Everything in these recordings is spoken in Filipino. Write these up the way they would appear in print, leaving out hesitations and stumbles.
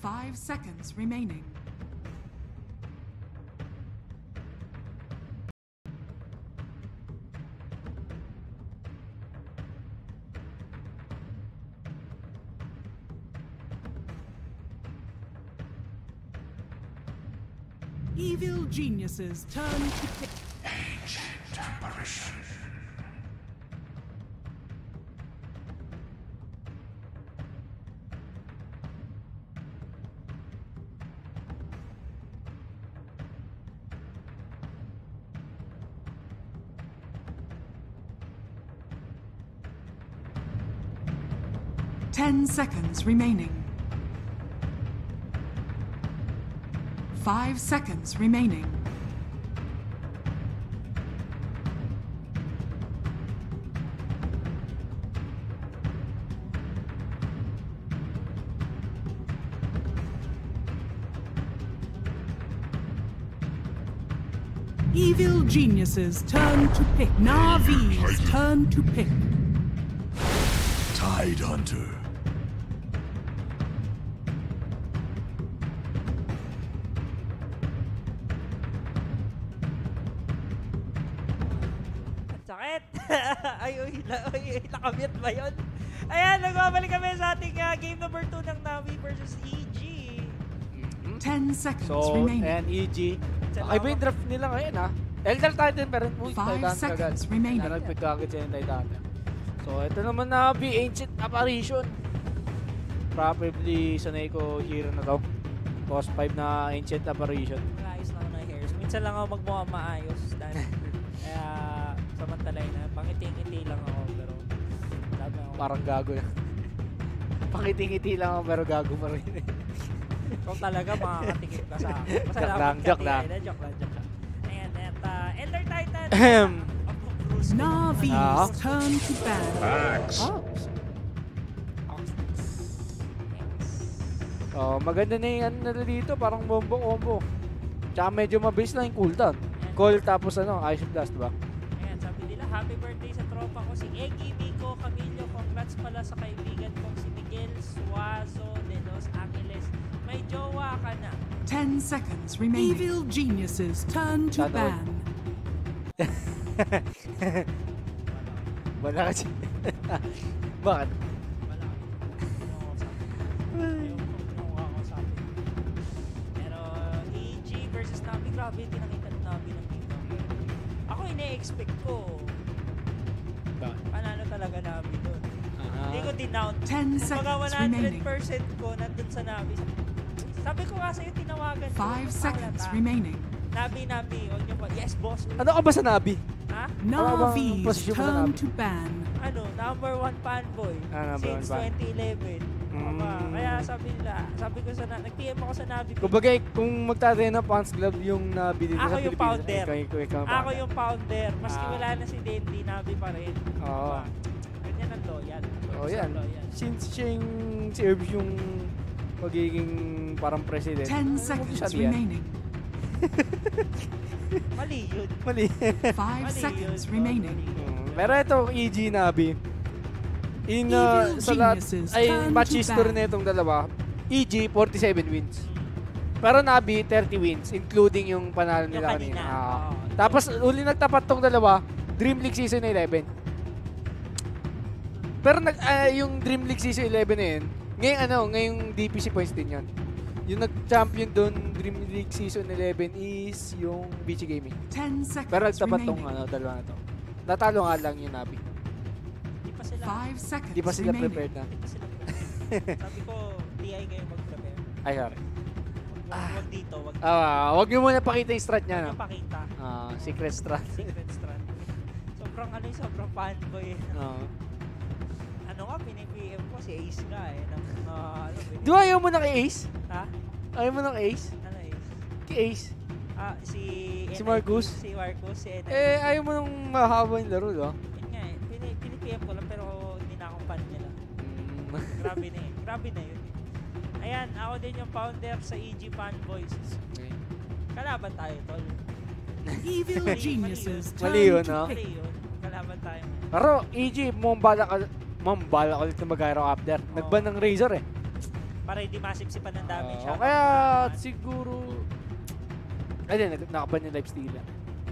5 seconds remaining. Evil geniuses turn to pick. Ancient apparition. Ten seconds remaining. 5 seconds remaining. Evil geniuses turn to pick. Na'vi's turn to pick. Tide Hunter. Sakit! Nakamute ba yun? Ayan, nagbabalik kami sa ating game number 2 ng Na'vi versus EG. 10 seconds So, remaining. and EG. Iba yung draft nila ngayon ha. Elder Titan pero uy, 5 Titan seconds kagad. remaining. Nagpagkakit siya yung Titan. So, ito naman Na'vi, Ancient Apparition. Probably sanay ko hero na to. Cost 5 na Ancient Apparition. Ayos na ako na hairs. Minsan lang ako magmukha maayos. Kaya, samantalay na. Pangiti-ngiti lang ako. Pero, sabi ako. Parang gago na. Pakiti-ngiti lang ako pero gago pa rin. Kung talaga makakatikip ka sa akin. Joke lang. Joke lang. Ayan, at Elder Titan. Na'vi's turn to ban. Oh, maganda na yung ano nila dito, parang bombo-combo. Tsaka medyo mabilis lang yung cooldown. Call tapos Ice Blast, diba? Ayan, sabi nila, happy birthday sa tropa ko si Eggy, Vico, Camilo. Congrats pala sa kaibigan kong si Miguel Suazo de Los Angeles. May jowa ka na. 10 seconds remaining. Evil geniuses turn to Sana ban. Wala kasi. Bakit? Wala ka. Pero EG versus Na'vi, grabe yung tinakita ng Na'vi ng dito. Ako ine-expect ko. Panalo talaga Na'vi doon. Hindi ko dinout. 10 Kumbaga seconds remaining. 100% ko nandun sa Na'vi. Sabi ko nga sa'yo, tinawagan ko. 5 seconds remaining. Na'vi, on yung yes boss. Ano ka ba sa Na'vi? Ha? Na'vi's posisyon mo sa turn Na'vi? to ban. Ano, number 1 fanboy. Number Since 1 fan. 2011. Kaya sabi ko sa nag-PM ako sa Na'vi. Kumbaga, kung magtatay ng fans club yung Na'vi dito Ako sa yung Pilipinas. founder. Ako yung founder. Maski wala na si Dendy, Na'vi pa rin. Oo. Ganyan ang loyal. Oh, yan. Since siya yung si Herbs yung magiging parang president. 10 seconds remaining. Mali yun. Mali. 5 seconds remaining. Pero ito, EG Na'vi. Evil Sa lahat, geniuses ay turn match to history ban. na itong dalawa. EG, 47 wins. Pero Na'vi, 30 wins, including yung panalo Yung nila kanina. kanina. Oo. Tapos, uli nagtapat tong dalawa, Dream League Season 11. Pero yung Dream League Season 11 na yun, ngayong DPC points din yun. Yung nag-champion doon, Dream League Season 11 is yung BG Gaming. 10 seconds Pero nagtapat tong remaining. dalawa na to. Natalo nga lang yung Na'vi. Di pa sila. 5 seconds Di pa sila remaining. prepared na. Di pa sila. Sabi ko, DI kayo mag-prepare. Ay, sorry. Wag dito, wag dito. Huwag nyo muna pakita yung strat niya. Huwag No? niyong pakita. Secret strat. Secret strand. Sobrang fanboy. Ano nga, pinipm ko si Ace nga eh. Di ba ayaw mo na kay Ace? Ha? Ayaw mo na kay Ace? Ano Ace? Kay Ace? Si Marcus? Si Marcus, si NIP. Ayaw mo nang mahaba yung laro, no? Yun nga eh, pinipm ko lang pero hindi na akong fan nila. Grabe na eh. Grabe na yun. Ayan, ako din yung founder sa EG Fanboys. Kalaban tayo, tol. Evil geniuses Mali yun, turn to no? pick. Mali yun. Kalaban tayo. Pero, EG, mambala ka ulit na mag-hero after. Nagban ng Razor eh. Para hindi masipsipan ng damage. Kaya siguro... Ayun, nakaban yung lifestealer.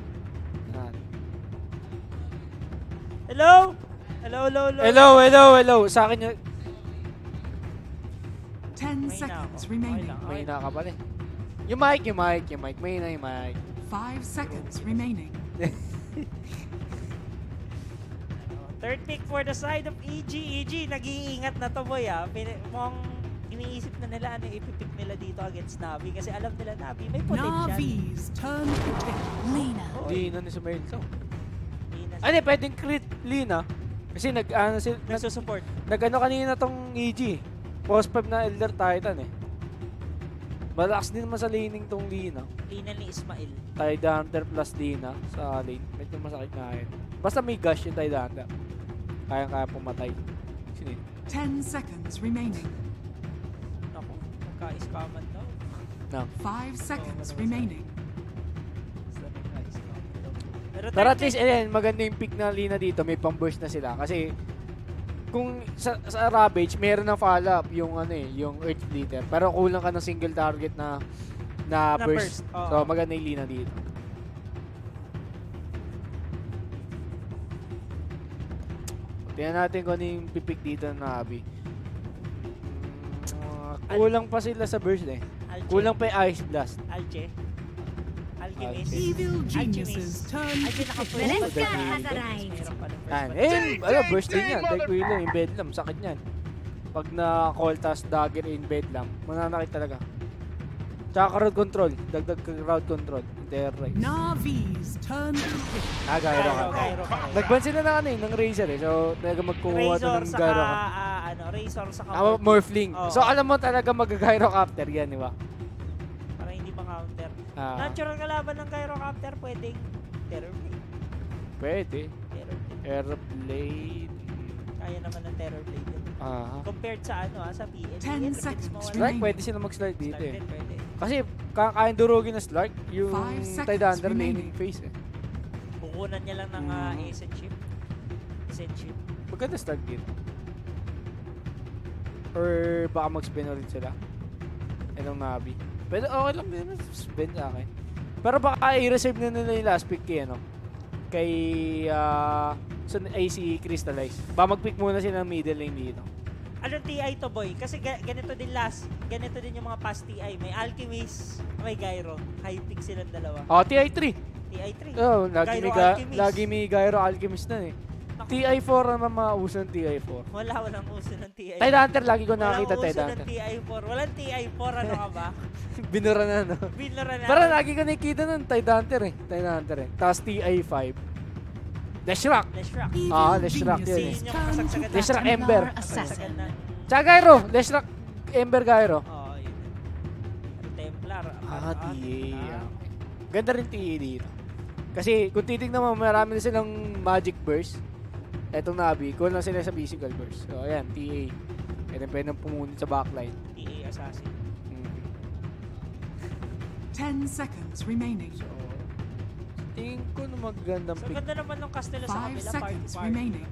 Hello? Hello. Sa akin yung... 10 seconds remaining. May ka pa rin. Yung mic. May na yung mic. 5 seconds remaining. Third pick for the side of EG. EG, nag-iingat na to boy mukhang iniisip na nila ano ipipick nila dito against Navi kasi alam nila Navi may potential. Navi's turn to pick. Lina. Lina ni Sumail to. Lina. Ano, pwedeng crit Lina. Kasi nagsusupport. Nag-ano kanina tong EG. Post 5 na Elder Titan eh. Malakas din naman sa laning tong Lina. Lina ni Ismail. Tide Hunter plus Lina sa lane. Medyo masakit nga yun. Basta may gush yung Tide Hunter. Kaya pumatay. Sino 10 seconds remaining. Naku, nagka-spaman daw. No. 5 seconds remaining. Pero at least, maganda yung pick na Lina dito. May pang-burst na sila. Kasi, kung sa Ravage, meron ng follow-up yung yung Earth Splitter. Pero kulang ka ng single target na burst. So, maganda yung Lina dito. Tingnan natin kung ano yung pipick dito na Navi. Kulang pa sila sa burst eh. Alche. Kulang pa yung Ice Blast. Alchemist. Evil geniuses turn to pick. Valeska has arrived. Burst din yan. Like Willow, yung Bedlam, sakit yan. Pag na-call task dagger in Bedlam, mananakit talaga. Tsaka crowd control. Dagdag crowd control. Terrorize. Navi's turn to pick. Gyro ka. Nagban sila ng Razor eh. So, talaga magkukuha ito ng Gyro ka. Razor sa Morphling. So, alam mo talaga mag-Gyrocopter yan, di ba? Para hindi ma-counter. Natural kalaban ng Gyrocopter, pwedeng Terrorblade. Pwede. Airblade. Kaya naman ng Terrorblade yun. Compared sa sa PN. 10 seconds Slark, pwede sila mag-slide dito eh. Pwede. Kasi kakain durugin na Slark, yung 5 Tide seconds Hunter laning remaining. face eh. Kukunan niya lang ng Ascent Chip. Maganda Slark dito. Or baka mag-spin ulit sila. Anong Navi. Pwede, okay lang din spin sa akin. Pero baka i-reserve na nila yung last pick kay AC Crystallize. Baka mag-pick muna sila ng middle lane dito. Anong TI to boy? Kasi ganito din yung mga past TI. May Alchemist, may Gyro. High pick silang dalawa. TI3. TI3. Oh, Alchemist. lagi may Gyro Alchemist na eh. TI4 naman mauso ng TI4. Walang uso ng TI4. Tide Hunter, lagi ko nakakita Tide Hunter. Walang uso ng TI4. Walang TI4, ano ka ba? Binura na, no? Binura na. Pero lagi ko nakikita nun, Tide Hunter eh. Tapos TI5. Leshrac. Leshrac yun eh. Leshrac Ember. Tsaka Gyro. Leshrac Ember Gyro. Oo, yun. Templar. TA. Ganda rin TA dito. Kasi kung titignan mo, marami na silang Magic Burst. Etong Navi, cool lang sila sa physical burst. So, ayan, TA. Pwede nang pumunit sa backline. TA Assassin. 10 seconds remaining. So, tingin ko na magandang So, pick. ganda naman ng Castelo sa 5 kabila. seconds remaining.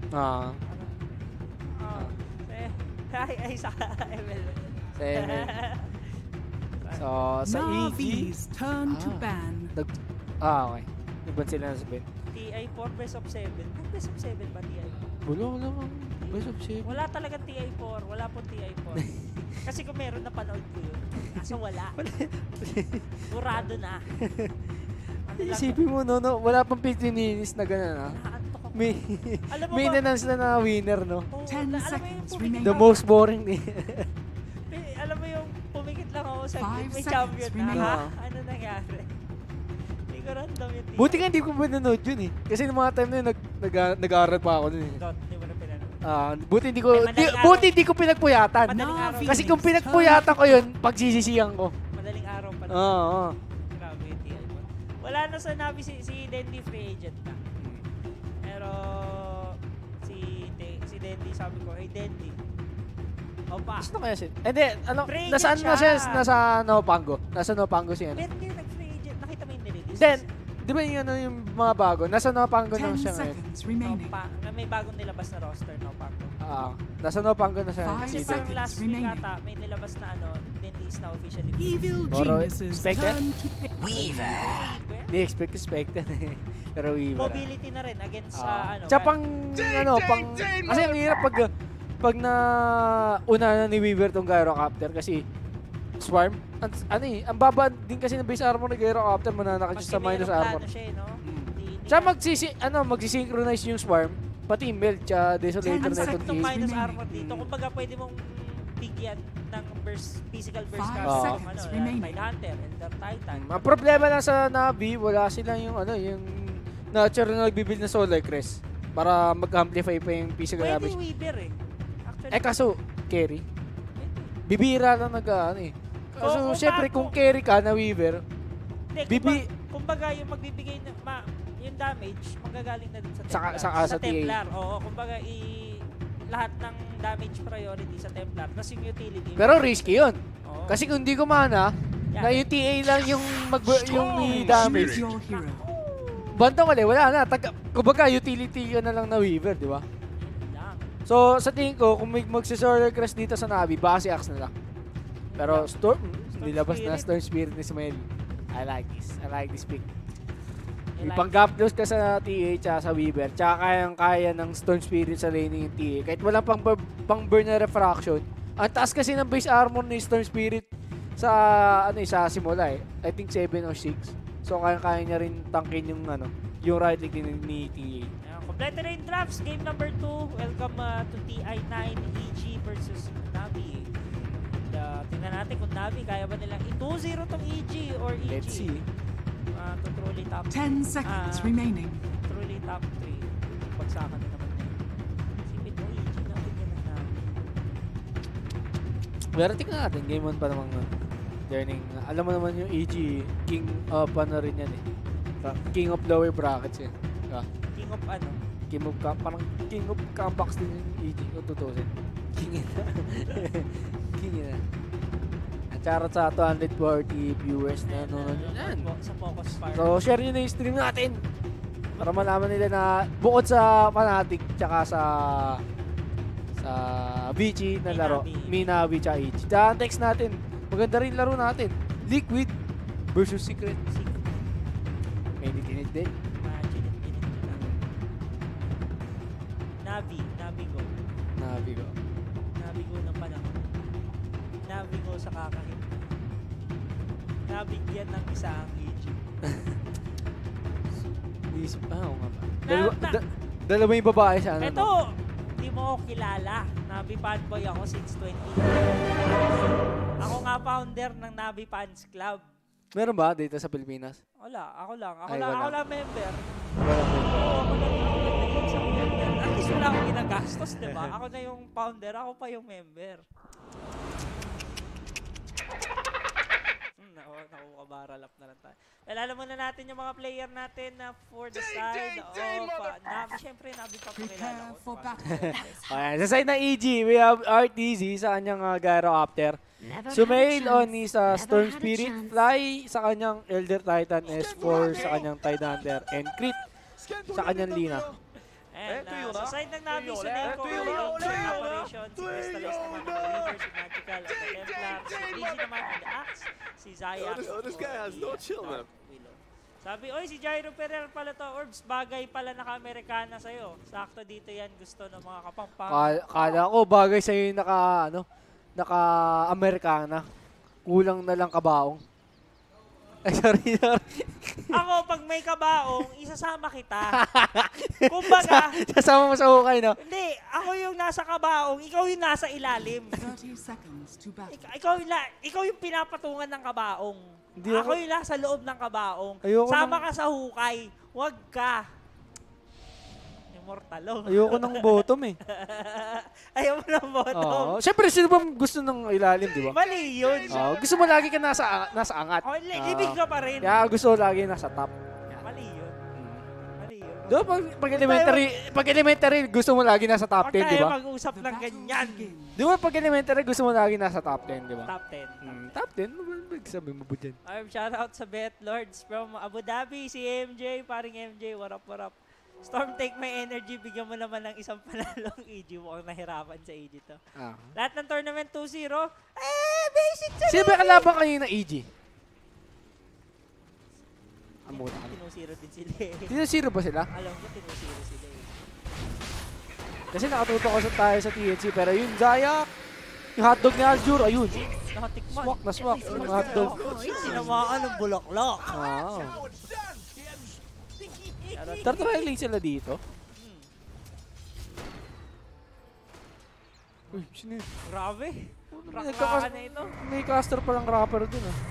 Sa ML. Sa ML. So, sa EG. Navi's turn to ban. Okay. Iban sila na sa Ben. TI4 best of 7. Best of 7 ba TI4? Wala naman. Best of 7. Wala talaga TI4. Wala po TI4. Kasi kung meron, napanood ko yun. Kaso wala. Burado na. Isipin mo, no? Wala pang 15 minutes na gano'n, ha? Nakaantok ako. May Alam mo ba? maintenance na winner, no? 10 seconds remaining. The most boring din. Alam mo yung pumikit lang ako sa 5 may seconds champion na. remaining. Ha? Ano nangyari? Hindi ko random yung TI. Buti nga hindi ko pinanood yun, eh. Kasi nung mga time na yun, nag-aaral pa ako dun, eh. Hindi mo na pinanood. Buti hindi ko, Ay, madaling araw. buti hindi ko pinagpuyatan. Madaling araw. Kasi kung pinagpuyatan ko yun, pagsisisihan ko. Madaling araw pa. Oo. Grabe yung TI mo. Wala na sa Navi si Dendy free agent na. Pero si Dendy sabi ko, hey Dendy. Opa. Sino kaya siya? Hindi, ano, Free agent nasaan na siya? siya. Nasa Nopango. Nasa Nopango siya. Pero hindi nag-free agent. Nakita mo yung nililist. Then, di ba yung mga bago? Nasa Nopango na 10 siya ngayon. seconds remaining. May bagong nilabas na roster, no, Paco? Nasa Nopanggo na siya. Five Kasi season. parang last week remaining. ata, may nilabas na release na officially. Evil Oro, geniuses Spectre? turn to pick. Hindi expect Spectre. Pero Weaver. Mobility na rin against Tsaka pang, kasi ang hirap pag na una na ni Weaver tong Gyrocopter kasi Swarm, ang baba din kasi ng base armor ng Gyrocopter, mananakit siya sa minus armor. Siya, no? Tsaka magsisynchronize yung Swarm, pati Meld, tsaka Desolator Ang na sakit itong ng East. minus armor dito. Kumbaga pwede mong bigyan ng physical burst Five card. seconds remaining. Tidehunter, Elder Titan. Ang problema lang sa Navi, wala silang yung yung natural na nagbibuild na Solar Crest para mag-amplify pa yung physical Pwede damage. Weaver eh. Actually, Kaso, carry. pwede. Bibira lang Kaso, kung syempre, bago- kung carry ka na Weaver, Hindi, kumbaga yung magbibigay yung damage, manggagaling na dun sa Templar. Sa TA. Templar, oo. Kumbaga, lahat ng damage priority sa Templar. Tapos yung utility. pero risky yun. Oo. Kasi kung di kumana, na yung TA lang yung yung damage. Choose your hero. Bantong ulit, wala na. Kumbaga, utility ka na lang na Weaver, di ba? Yun lang. So, sa tingin ko, kung magsi-Solar Crest dito sa Navi, baka si Axe na lang. Pero Storm, nilabas na Spirit. Storm Spirit ni Sumail. I like this pick. I May like pang-gap close ka sa TA tsaka sa Weaver. Tsaka kayang-kaya ng Storm Spirit sa laning yung TA. Kahit walang pang-burn na refraction. Ang taas kasi ng base armor ni Storm Spirit sa sa simula eh. I think 7 or 6. So kaya-kaya niya rin tangkin yung yung right leg ni TA. Complete rain drafts, game number 2. Welcome to TI9 EG versus Navi. Tingnan natin kung Navi kaya ba nilang i-2-0 tong EG or EG. Let's see. To truly top 10 seconds remaining. truly top 3. Pagsakan na naman nila. Sipit mo EG na bigyan ng Navi. Pero tingnan natin, game 1 pa namang learning. Alam mo naman yung EG, king of rin yan eh. King of lower brackets eh. Diba? King of Parang king of comebacks din yung EG kung tutusin. King na. King na. At charot sa 240 viewers na nanonood yan. Sa Focus Fire. So, share nyo na yung stream natin. Para malaman nila na bukod sa Fnatic tsaka sa Vici na laro, Minavi tsaka EG. Tsaka text natin. Maganda rin laro natin. Liquid versus Secret. May nitinid din. Imagine it, minute nyo lang. Navigo. Navigo. Navigo ng panahon. Navigo sa kakahit. Nabigyan ng isa ang EG. Oo nga ba. Na- Dalawa yung babae sa ano. Ito, hindi mo ako kilala. Navi fanboy ako since 20. Ako nga founder ng Navi Fans Club. Meron ba dito sa Pilipinas? Wala, ako lang. Ay, wala. Ako lang member. Wala. Oo, ako lang naging isang member. At least wala akong ginagastos, di ba? Ako na yung founder, ako pa yung member. Nakukabaralap na lang tayo. Well, alam muna natin yung mga player natin na for the side of Navi. Siyempre, Navi pa pakilala Prepare ko. for diba? battle. Ayan, sa side ng EG, we have RTZ sa kanyang Gyrocopter. Sumail on sa Storm Spirit, Fly sa kanyang Elder Titan, S4 sa kanyang Tidehunter, and Crit sa kanyang Lina. And sa side ng Navi, si Neko, Operations, si Crystallis naman ng Weaver, si Magical, at the Templar, si Easy naman on the Axe, si Zaya, Willow. Sabi, oy, si Jairo Ferrer pala to, Orbs, bagay pala naka-Amerikana sa'yo. Sakto dito yan, gusto ng mga kapampang. Kala ko bagay sa'yo yung naka-Amerikana. Kulang na lang kabaong. Ay, sorry. Ako, pag may kabaong, isasama kita. Kumbaga, Kasama mo sa hukay, no? hindi, ako yung nasa kabaong, ikaw yung nasa ilalim. 30 seconds to battle. Ikaw yung pinapatungan ng kabaong. Hindi Ako ako- yung nasa loob ng kabaong. Ayoko Sama ng- ka sa hukay. Huwag ka. Immortalo. Ayoko ng bottom eh. Ayaw mo ng bottom. Oo. Siyempre, sino ba gusto ng ilalim, di ba? Mali yun. Gusto mo lagi ka nasa angat. Oh, libig ka pa rin. Kaya gusto ko lagi nasa top. Mali yun. Mali yun. Diba pag elementary, gusto mo lagi nasa top 10, Huwag di tayo ba? mag-usap ng ganyan. Di ba pag elementary, gusto mo lagi nasa top 10, di ba? Top 10. Top 10? Ano ba sabi mo ba dyan? Shout out sa Bet Lords from Abu Dhabi, si MJ, paring MJ, what up, what up. Storm, take my energy. Bigyan mo naman ng isang panalong EG. Mukhang nahirapan sa EG to. Lahat ng tournament 2-0. Basic siya. Sino ba kalaban kanina EG? Amuta ka. Tinusiro din sila eh. Tinusiro ba sila? Alam ko, tinusiro sila eh. Kasi nakatuto ko tayo sa TNC, pero yun, Zaya, yung hotdog ni Aljur, ayun. Nakatikman. Swak na swak, yung hotdog. Sinamaan ng bulaklak. Wow. Tartrailing sila dito. Uy, sino yun? Grabe. May Rakrakan na ito. May caster palang rapper dun ah.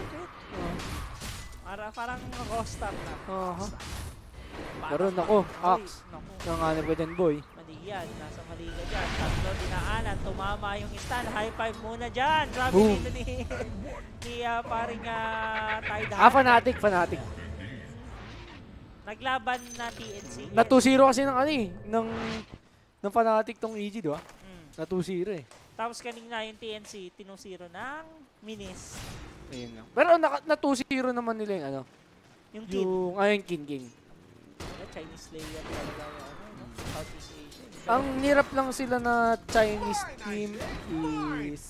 Parang rockstar na. Pero nako, Axe. Yung ano ba din, boy? Mali yan. Nasa mali ka dyan. Tatlo dinaanan. Tumama yung stun. High five muna dyan. Grabe dito ni paring Tide. Fanatic. Naglaban na TNC. Na 2-0 kasi ng ano eh. Ng Fnatic tong EG, di ba? Na 2-0 eh. Tapos kanina yung TNC, tinusiro ng Minis. Ayun lang. Pero na 2-0 naman nila yung ano. Yung King. Yung King. Chinese player talaga yung Southeast Asia. Ang hirap lang sila na Chinese team is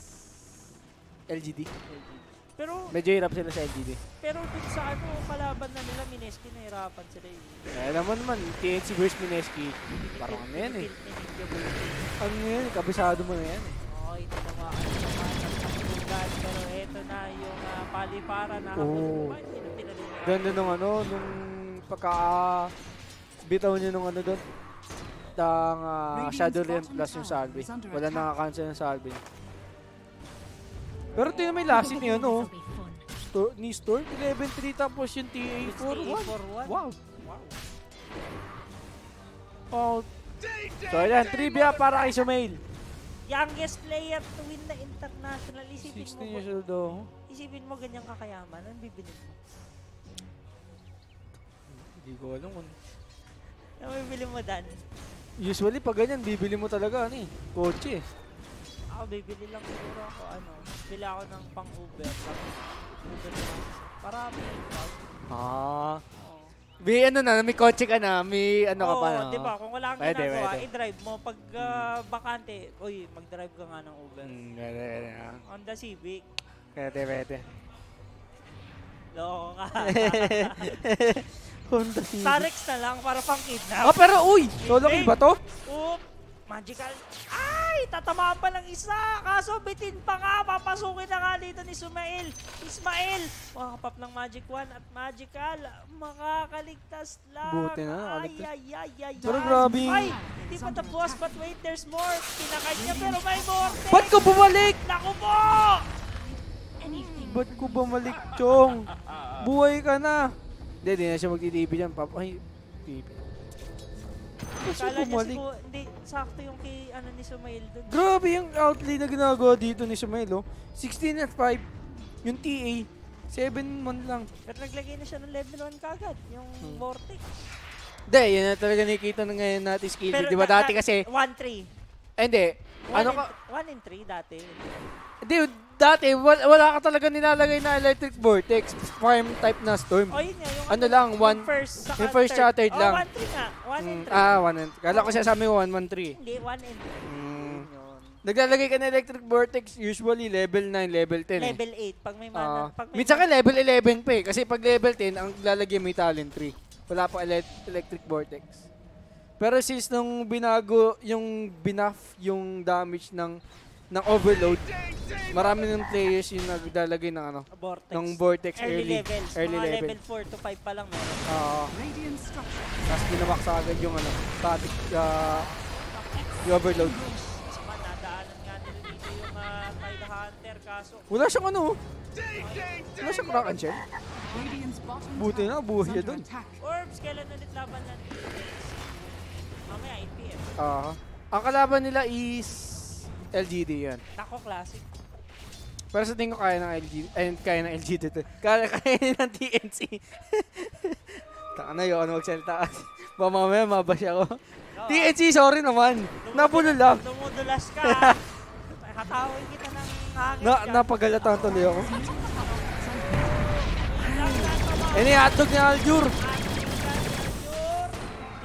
LGD. Pero medyo hirap sila sa LGD. Pero dun sa ano, kalaban na nila, Mineski, nahirapan sila eh. Kaya naman TNC versus Mineski. Parang ano yan eh. Ano yan, kabisado mo na yan eh. Okay, tinamaan naman ng pagtugan. Pero eto na yung palipara na habang ganda nung ano, nung bitaw niya nung ano doon. Shadowland plus yung salve. Wala nakakancel ng salve. Pero tingnan may last hit niya ano. Ni Storm 11-3 tapos yung TA 4-1. Wow. So ayan, trivia para kay Sumail. Youngest player to win the international. 16 years old daw. Isipin mo ganyang kakayaman. Anong bibili mo? Hindi ko alam kung... Ano bibili mo, Dan? Usually pag ganyan, bibili mo talaga ano eh. Kotse eh. Ako bibili lang siguro ako bili ako ng pang-Uber. Uber naman. Para may ikaw. May ano na, may kotse ka na, may ano ka pa na. Oo, diba? Kung wala kang ginagawa, i-drive mo. Pag bakante, mag-drive ka nga ng Uber. Honda Civic. Pwede. Loko ka. Honda Civic. Starex na lang para pang-kidnap. Pero uy! Solo kill ba to? Magical. Ay! Tatamaan pa ng isa! Kaso bitin pa nga! Papasukin na nga dito ni Ismael! Makakapap ng Magic 1 at Magical. Makakaligtas lang. Buti na, nakaligtas. Ay. Pero grabe. Ay! Hindi pa tapos, but wait, there's more. Pinakay niya pero may more. Ba't ko bumalik? Naku po! Ba't ko bumalik, Chong? Buhay ka na. Hindi na siya magtitipi dyan. Ay, TV. Kala niya siguro, hindi, sakto yung kay ni Sumail doon. Grabe yung outlay na ginagawa dito ni Sumail, oh. 16 at 5. Yung TA, 7 man lang. Pero naglagay na siya ng level 1 kagad, yung Vortex. Hindi, yan na talaga nakikita na ngayon natin skill. Di ba dati kasi... 1-3. Hindi. 1 and 3 dati. Hindi, dati wala ka talaga nilalagay na electric vortex. Farm type na storm. Oh, yun nga. Yung ano lang, yung first shattered lang. 1-3 nga. 1 and 3. 1 and 3. Kala ko siya sa amin 1-1-3. Hindi, 1 and 3. Naglalagay ka na electric vortex, usually level 9, level 10 Level 8. Pag may mana. Minsan ka level 11 pa eh. Kasi pag level 10, ang lalagay may talent 3. Wala pa electric vortex. Pero since nung binago, yung binuff, yung damage ng overload, marami ng players yung naglalagay ng vortex early level. 4 to 5 pa lang meron. Tapos binawak sa agad yung static, yung overload. Nadaanan nga nila dito yung Tide Hunter, kaso Wala siyang wala siyang crack and shell. Buti na, buhay niya dun. Orbs, kailan ulit laban ng mamaya 8 PM. Ang kalaban nila is LGD yan. Tako classic. Pero sa tingin ko kaya ng LGD to. Kaya ng TNC. Taka na yun, magsalita. Mamaya mabash ako. TNC, sorry naman. Napulo lang. Dumudulas ka. Katawin kita ng hangin. Napagalatan tuloy ako. Hotdog ni Aljur.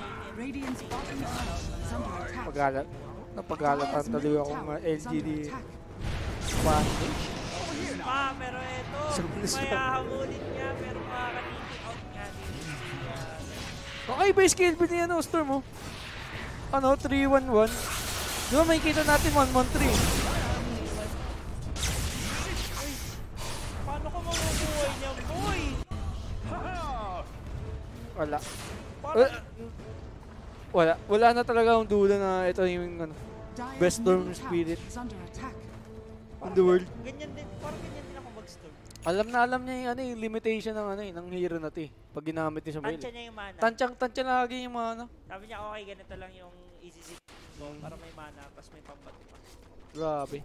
Napaghalatan tuloy akong LGD. Advantage. Pero ito, may hahamulin niya, pero makakalitin out nga din. Okay ba yung skill build niya, Storm, mo? 3-1-1. Di ba may kita natin 1-1-3? Paano ko mabubuhay niya, boy? Wala. Wala na talaga akong duda na ito yung best Storm spirit in the world. Ganyan din, parang ganyan din ako mag-storm. Alam niya yung limitation ng hero na ito eh. Pag ginamit niya sa melee. Tansya niya yung mana. Tansya lagi yung mana. Sabi niya, okay, ganito lang yung easy zig mo para may mana, pas may pambat pa. Grabe.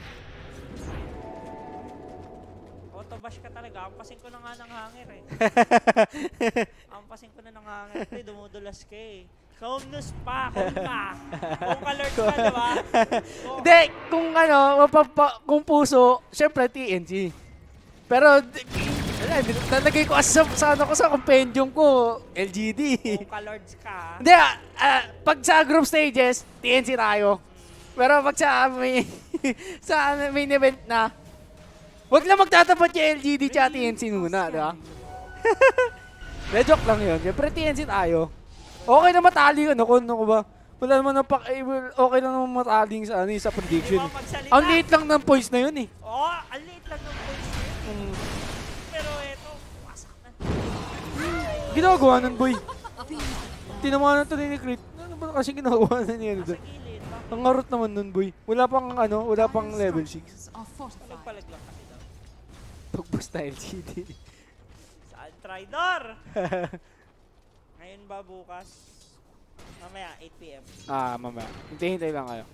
Autobash ka talaga. Ampasin ko na nga ng hangir eh. Ampasin ko na ng hangir. Ito dumudulas ka eh. Kaumnus pa, kulma. Kung alert ka, diba? Hindi, kung puso, syempre TNG. Pero, nalagay ko sa compendium ko, LGD. Kung ka-lords ka. Hindi, pag sa group stages, TNC tayo. Pero pag sa sa main event na, wag lang magtatapat yung LGD tsaka TNC muna, di ba? Joke lang yun. Siyempre TNC tayo. Okay na matali kung ba? Wala naman okay lang naman mataling sa prediction. Ang liit lang ng points na yun eh. Oo, ang liit lang ng points na yun. Pero eto, wasak na. Ginagawa nun, boy. Tinamaan na ito ni Crit. Ano ba kasi ginagawa na niya doon? Ang ngarot naman nun, boy. Wala pang level 6. Palag lang kasi daw. Tugbos na LGD. Saan, Tridor? Ngayon ba bukas? Mamaya, 8 PM. Mamaya. Hintay lang kayo.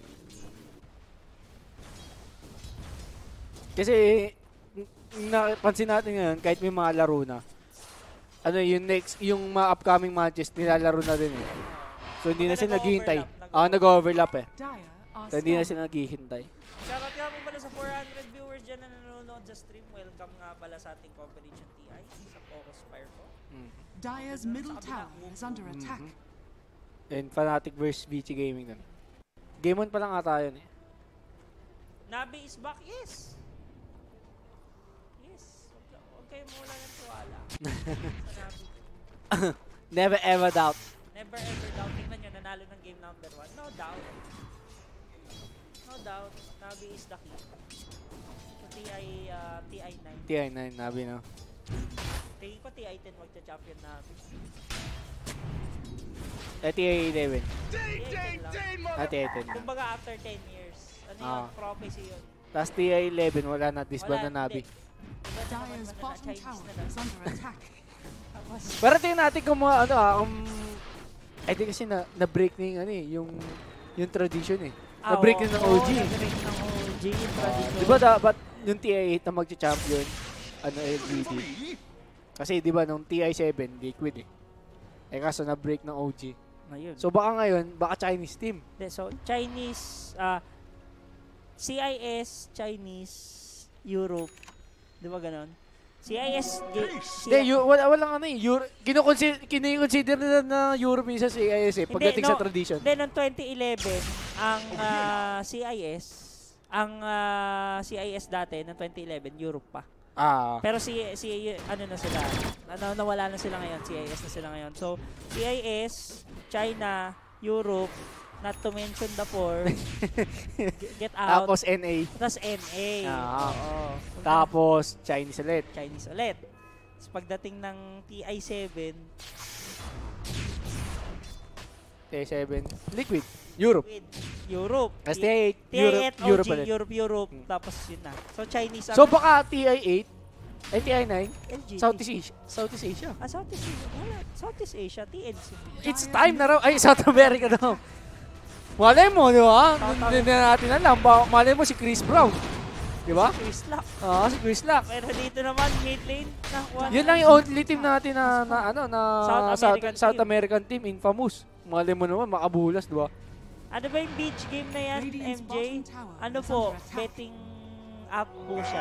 Kasi, napansin natin ngayon, kahit may mga laro na, yung mga upcoming matches, nilalaro na din eh. So, hindi na sila naghihintay. Nag-overlap eh. So, hindi na sila naghihintay. Shoutout nga po pala sa 400 viewers dyan na nanonood sa stream. Welcome nga pala sa ating Competition TI sa Focus Fire ko. Dire's middle tower is under attack. And Fnatic vs VG Gaming nun. Game 1 pa lang ata yun eh. Nabi is back, yes! Yes, huwag kayo mula ng tuwala. Never ever doubt. Never ever doubt. Tingnan nyo, nanalo ng game number 1. No doubt. No doubt. Nabi is the key. So TI9. TI9, Nabi no. Tingin ko TI10 magcha-champion Nabi. TI11. TI10 lang. TI10 na. Kumbaga after 10 years. Ano yun? Prophecy yun. Tapos TI11, wala na. Disband na Nabi. Dire's bottom tower is under attack. Pero tingnan natin kung di kasi na-break na yung tradition eh. Na-break na ng OG. Na-break ng OG yung tradition. Diba dapat yung TI8 na magcha-champion, LGD? Kasi diba nung TI7, liquid eh. Kaso na-break ng OG. Ayun. So baka ngayon, Chinese team. So Chinese, CIS, Chinese, Europe. Di ba ganon? CIS, walang kinikonsider nila na Europe minsan CIS eh, pagdating sa tradition. Then noong 2011, ang CIS dati, noong 2011, Europe pa. Pero nawala na sila ngayon, CIS na sila ngayon. So, CIS, China, Europe, not to mention the poor, get out. Tapos NA. Tapos NA. Oo. Tapos Chinese ulit. So, pagdating ng TI7, liquid. Europe. Tapos TI8, Europe. Tapos yun na. So, Chinese. So, baka TI8, TI9, LGD. Southeast Asia. Southeast Asia. Wala. Southeast Asia, TNC. It's time na raw. Ay, South America daw. Malay mo, di ba? Hindi na natin alam. Malay mo si Chris Brown. Di ba? Chris Lock. Si Chris Lock. Pero dito naman, mid lane. Yun lang yung only team natin na South American team, Infamous. Malay mo naman, makabulas, di ba? Ano ba yung beach game na yan, MJ? Ano po? Betting app po siya.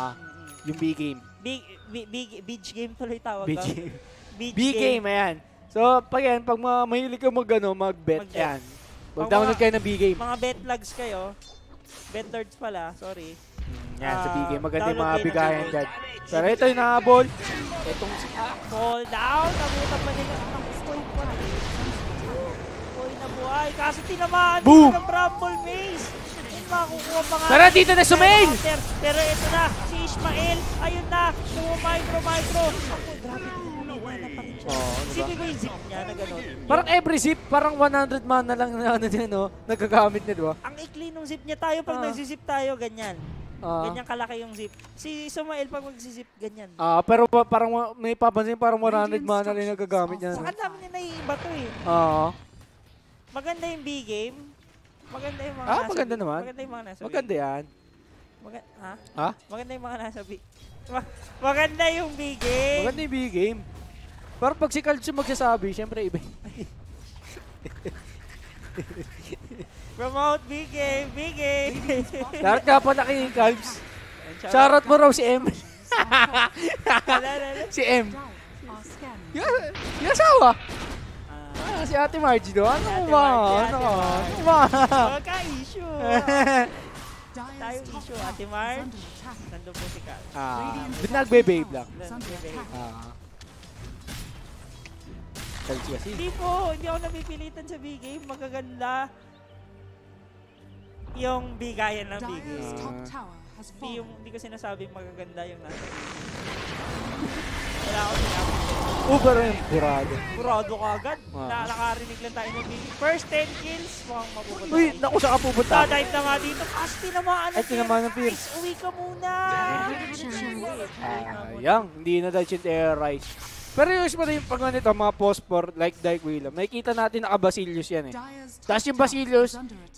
Yung B-game. Beach Beach game tuloy tawag. Beach game, ayan. So, So, pag mahilig ka mag-bet, Mag-bet. yan. Pag Mag-download mga- kayo ng B-Game. Mga bet lags kayo. Bet lords pala, sorry. Yan, sa B-Game. Maganda yung download mga kayo ng bigayan B-Game. dyan. Pero ito yung nakahabol. Itong Fall down. Nabutan pa nila. Ang spoil pa rin. Spoil na buhay. Kaso tinamaan Boom! ng Bramble Maze. Makukuha pa nga. Pero dito na Sumail! Pero ito na. Si Ishmael. Ayun na. Micro. Ako, grabe. Wala pa rin siya. diba? Sino ba yung zip niya na gano'n? Parang every zip, parang 100 mana lang na nagagamit niya, di ba? Ang ikli nung zip niya tayo. Pag nagsisip tayo, ganyan. Ganyan kalaki yung zip. Si Sumail pag magsisip, ganyan. Pero parang may papansin, parang 100 mana lang nagagamit niya. Sa kanila niya naiiba to eh. Maganda yung B-game. Maganda yung mga nasa maganda B. naman. Maganda yung mga nasa B. Maganda yan. Ha? Maganda yung mga nasa B. Maganda yung B-game. Maganda yung B-game. Pero pag si Calcio magsasabi, syempre iba. Promote B-game. Dapat ka pala kay Calbs. Shoutout mo raw si M. Si M. Yung asawa. Si Ate Margie do. Ano ba? Huwag ka issue. Tayo issue, Ate Marge. Nandun po si Cal. Nagbe-babe lang. Calcio kasi. Hindi po, hindi ako napipilitan sa B-game. Magaganda yung bigayan ng B-game. Hindi ko sinasabing magaganda yung nasa B-game. Wala ako sinabi. Pero yung burado. Burado ka agad. Nakarinig lang tayo ng B-game. First 10 kills, mukhang mapupunta. Uy, naku, saan ka pupunta? Dive na nga dito. Kasi tinamaan ng tinamaan ng Pierce. Uwi ka muna. Hindi na dahil yung air rise. Pero yung pa rin pag ganito, mga post-port like Dyke Willam, makikita natin naka-Basilius yan eh. Tapos yung Basilius,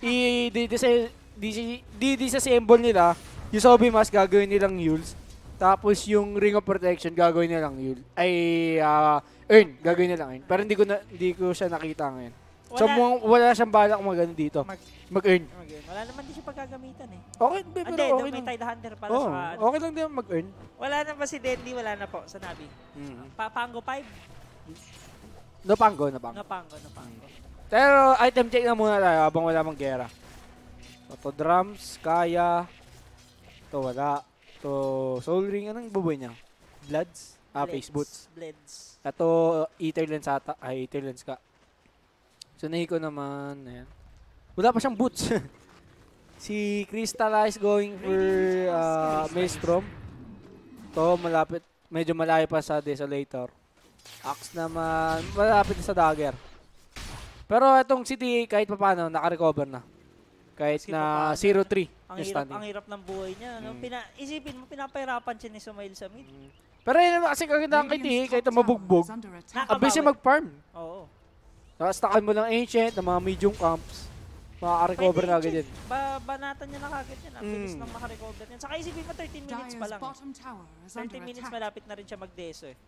i-disassemble nila, yung Sobi Mask gagawin nilang Yules, tapos yung Ring of Protection gagawin nilang Yule, Earn, gagawin nilang Earn. Pero hindi ko siya nakita ngayon. So wala siyang balak mag-ano dito, mag-earn. Wala naman din siya pagkagamitan eh. Okay, pero okay may lang. Tide Hunter pala sa ano. Okay lang din mag-earn. Wala na ba si Deadly? Wala na po sa Navi. Pango 5? Napango. Napango. Pero item check na muna tayo habang wala mang gera. Ito drums, kaya. Ito wala. Ito soul ring. Anong buboy niya? Bloods? Face boots. Blades. Ito ether lens ata. Ether lens ka. So Nahiko naman. Ayan. Wala pa siyang boots. Si Crystallize going for Maelstrom. Ito malapit. Medyo malayo pa sa Desolator. Axe naman. Malapit sa Dagger. Pero itong City kahit pa paano naka-recover na. Kahit na 0-3 yung standing. Ang hirap ng buhay niya. No? Isipin mo, pinapahirapan siya ni Sumail sa mid. Pero yun naman kasi kagandahan kay Tihi kahit na mabugbog. Abis siya mag-farm. Oo. Nakastakan mo ng Ancient, ng mga medium camps. Makaka-recover na agad yan. Banatan niya na kagad yan. Ang bilis nang makarecover yan. Saka isipin mo 13 minutes pa lang. 13 minutes malapit na rin siya mag-deso eh.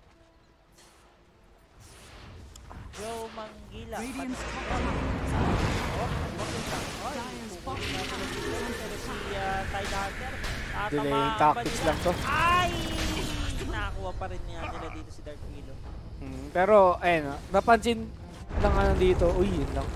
Yo, Manggila. Tide Hunter. Delaying tactics lang to. Ay! Nakakuha pa rin niya nila dito si Dark Willow. Pero, ayun, napansin lang dito. Uy, yun lang.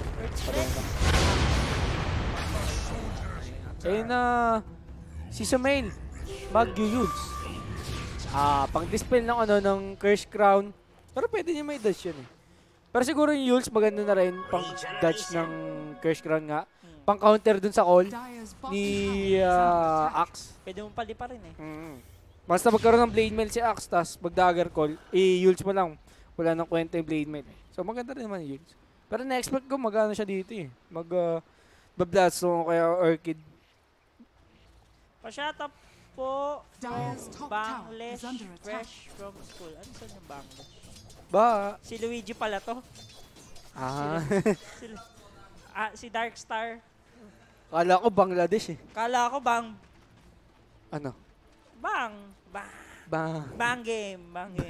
Ayun na, si Sumail, mag-use. Pang-dispel ng ng Curse Crown. Pero pwede niya may dodge yun eh. Pero siguro yung Yules maganda na rin pang-dodge ng Curse Crown nga. Pang-counter dun sa call ni Axe. Pwede mong pali pa rin eh. Basta magkaroon ng Blade Mail si Axe, tas mag-dagger call, i-Yules mo lang. Wala nang kwenta yung Blade Mail. So maganda rin naman yung Yules. Pero na-expect ko magano siya dito eh. Mag-Blaststone kaya Orchid. Pa-shut up po. Bangless fresh from school. Ano saan yung Bangless? Si Luigi pala to. Si Darkstar. Kala ko Bangladesh eh. Kala ko Ano? Bang game.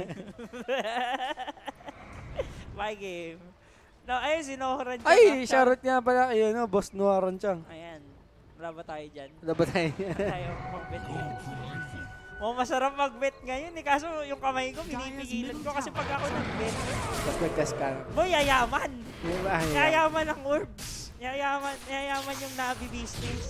Bye game. No, ayun, sinohoran siya. Ay, shoutout nga pala kayo, no? Boss Nuaron Chang. Ayan. Wala ba tayo dyan? Wala ba tayo? Tayo magbet. Oh, masarap mag-bet ngayon eh. Kaso yung kamay ko, pinipigilan ko. Kasi pag ako nag-bet, Tapos nagkas ka. boy, yayaman. Diba? Yayaman ang orbs. Yayaman yung Navi business.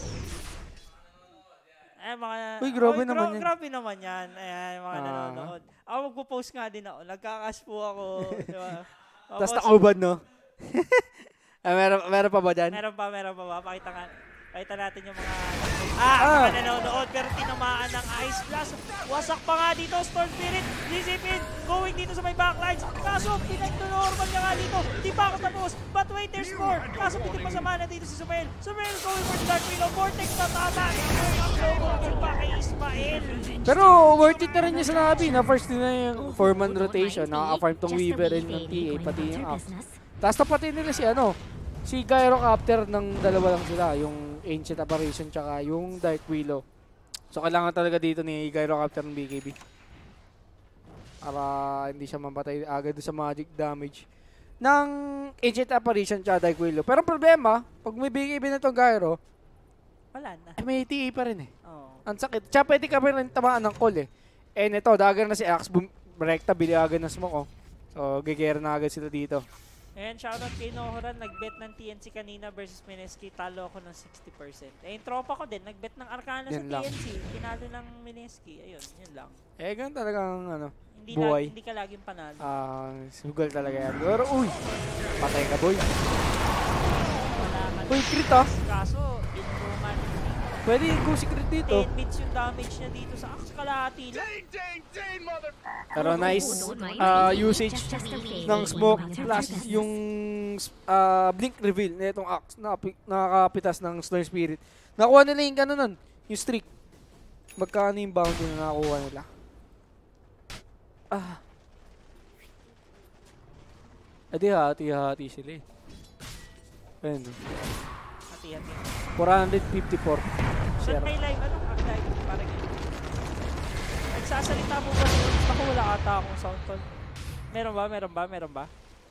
Ay, mga... Uy, grabe naman yan. Grabe naman yan. Ayan, mga nanonood. Ako magpo-post nga din ako. Nagkakas po ako. Diba? Tapos nakaubad, no? Meron pa ba dyan? Meron pa ba? Pakita natin yung mga mga nanonood pero tinamaan ng Ice Blast. Wasak pa nga dito, Storm Spirit. Disipin, going dito sa may backlines. Kaso, pinag-normal niya nga dito. Di pa ako tapos. But wait, there's more. Kaso, hindi pa sama na dito si Sumail. Sumail going for the Dark Willow. Vortex na tata. Ang global pa kay Ismael. Pero worth it na rin niya sa Navi na first din na yung 4-man rotation. Nakaka-farm tong Weaver rin ng TA, pati yung Axe. Tapos tapatin nila si Gyrocopter ng dalawa lang sila, yung Ancient Apparition tsaka yung Dark Willow. So kailangan talaga dito ni Gyrocopter ng BKB. Para hindi siya mamatay agad sa magic damage ng Ancient Apparition tsaka Dark Willow. Pero problema, pag may BKB na itong Gyro, wala na. may TA pa rin eh. Oh. Ang sakit. Tsaka pwede ka pa rin tamaan ng call eh. And ito, dagger na si Axe, rekta, bili agad ng smoke oh. So, gigera na agad sila dito. Ayan, shoutout kay Nohoran. Nag-bet ng TNC kanina versus Mineski. Talo ako ng 60%. Eh, yung tropa ko din. Nag-bet ng Arcana sa TNC. Tinalo ng Mineski. Ayun, yun lang. Eh, ganun talagang Hindi buhay. hindi ka laging panalo. Sugal talaga yan. Pero, uy! Patay ka, boy. Wala ka. Uy, crit ah! Kaso, inuman. Pwede go secret dito. 10 bits yung damage niya dito sa Axe. Kalahati lang. Pero nice usage ng smoke plus yung blink reveal na itong Axe na nakakapitas ng Storm Spirit. Nakuha nila yung nun, yung streak. Magkano yung bounty na nakakuha nila? Hati-hati sila eh. Ayun. Hati-hati. 454. Saan may live? Anong live? Parang yun. Nagsasalita mo ba yun? Ako wala ata akong sound call. Meron ba?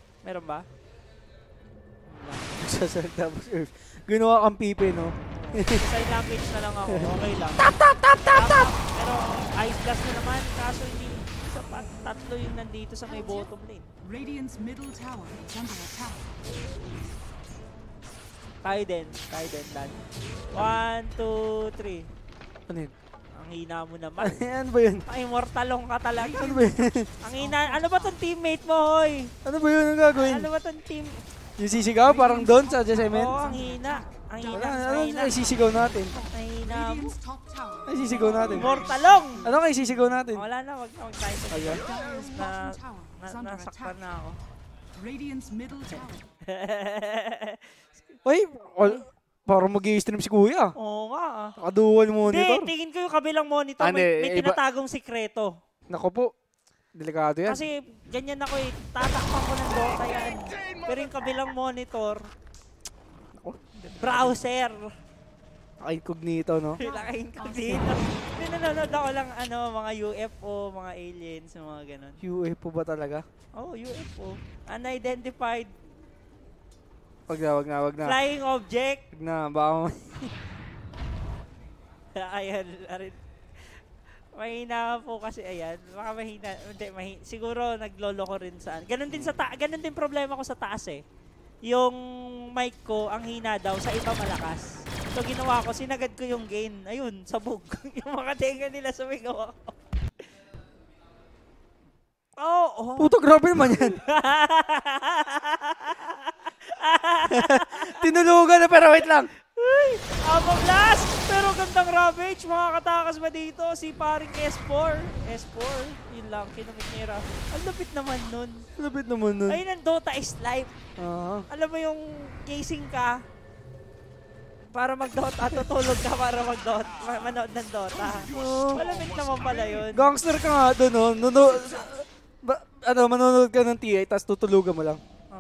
Sasalita mo sir. Ginawa kang pipe, no? Sign language na lang ako. Okay lang. Tap! Pero Ice Blast na naman. Kaso hindi sapat. Tatlo yung nandito sa may bottom lane. Radiant's middle tower is under attack. Tayo din, Dan. 1, 2, 3. Ano yun? Ang hina mo naman. Ano ba yun? Ay, immortalong ka talaga. Ano ba yun? Ang hina. Ano ba tong teammate mo, hoy? Ano ba yun ang gagawin? Ano ba tong team? Yung sisigaw parang doon sa Jessemen? Oo, ang hina. Ang hina. Ano ay sisigaw natin? Ang hina mo. Radiant's top tower. Ay sisigaw natin. Immortalong! Ano kayo sisigaw natin? Wala na, wag tayo sa Ayan. Dyer's bottom tower is under nasaktan attack. na ako. Radiant's middle tower. Uy, parang mag-i-stream si Kuya. Oo nga. Nakadual monitor. Hindi, tingin ko yung kabilang monitor. Hindi, May iba- tinatagong sikreto. Nako po. Delikado yan. Kasi ganyan ako eh. Tatakpan ko ng Dota yan. Pero yung kabilang monitor, browser. Naka-incognito, no? Naka-incognito. Nanonood ako lang mga UFO, mga aliens, mga ganun. UFO ba talaga? Oh, UFO. Unidentified Wag na. flying object. Wag na, baka Ayan, arin. Mahina po kasi, ayan. Baka mahina. Hindi, siguro naglolo ko rin saan. Ganon din problema ko sa taas eh. Yung mic ko, ang hina daw, sa iba malakas. So ginawa ko, sinagad ko yung gain. Ayun, sabog. Yung mga tenga nila sumigaw ako. Oh. Puto, grabe naman yan. Tinulugan na, pero wait lang. Aba Blast! Pero gandang Ravage. Makakatakas ba dito? Si paring S4. Yun lang, kinumit ni Ra. Ang lupit naman nun. Lapit naman nun. Ayun ang Dota is life. Ah. Alam mo yung casing ka para mag-Dota, tutulog ka para mag-Dota, manood ng Dota. Malamit naman pala yun. Gangster ka nga doon, no? Manonood ka ng TA, tapos tutulugan mo lang.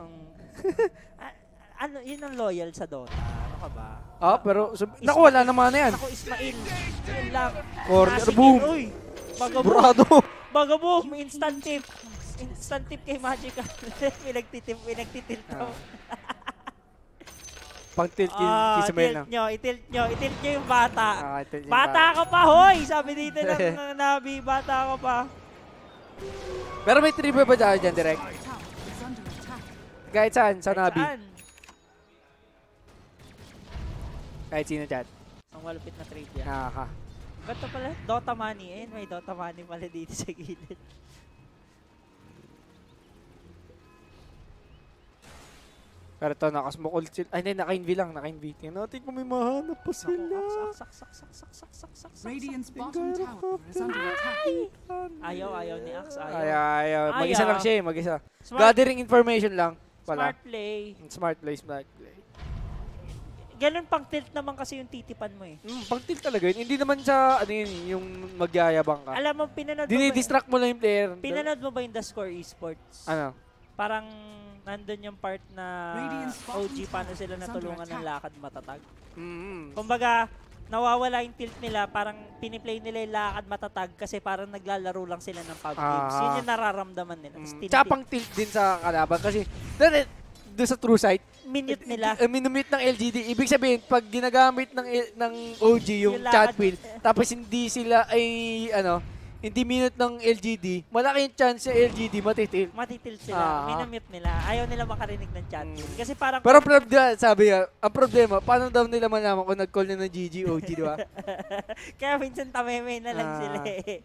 Yun ang loyal sa Dota. Ano ka ba? Pero, naku, wala naman na yan. Ako, Ismail. Yun lang. Corner, Nasikin, boom. uy. Bagaboom. Burado. Bagaboom. Instant tip. Instant tip kay Magical. Pinagtitil. pang tilt si Sumail na. Itilt nyo yung bata. Tilt yung Bata ka pa, hoy! Sabi dito ng Navi, bata ka pa. Pero may trivia ba dyan direct? Kahit saan, sa Navi. Kahit sino chat. Ang malupit na trivia. Ganito pala, Dota Money. May Dota Money pala dito sa gilid. Pero ito, nakasmoke ulit sila. Ay, hindi, naka-inv lang, naka-inv. Tingnan natin kung may mahanap pa sila. Radiant's bottom tower is under attack. Ayaw ni Axe, Ayaw. Mag-isa lang siya mag-isa. Smart. Gathering information lang. Wala. Smart play. Smart play. Ganun pang tilt naman kasi yung titipan mo eh. Pang tilt talaga yun. Hindi naman siya, yung magyayabang ka. Alam mo, pinanood mo ba? Dinidistract mo lang yung player. Pinanood mo ba yung The Score Esports? Ano? Parang nandun yung part na OG paano sila natulungan ng lakad matatag. Kumbaga, nawawala yung tilt nila, parang piniplay nila yung lakad matatag kasi parang naglalaro lang sila ng PUBG games. Yun yung nararamdaman nila. Tsaka pang tilt din sa kalaban kasi doon sa true sight, minute nila. Minumute ng LGD. Ibig sabihin, pag ginagamit ng OG yung chat wheel, tapos hindi sila hindi minute ng LGD, malaki yung chance sa LGD matitilt. Matitilt sila. Minumute nila. Ayaw nila makarinig ng chat wheel. Kasi parang... Pero sabi ang problema, paano daw nila malaman kung nag-call na ng GG OG, di ba? Kaya minsan tameme na lang sila eh.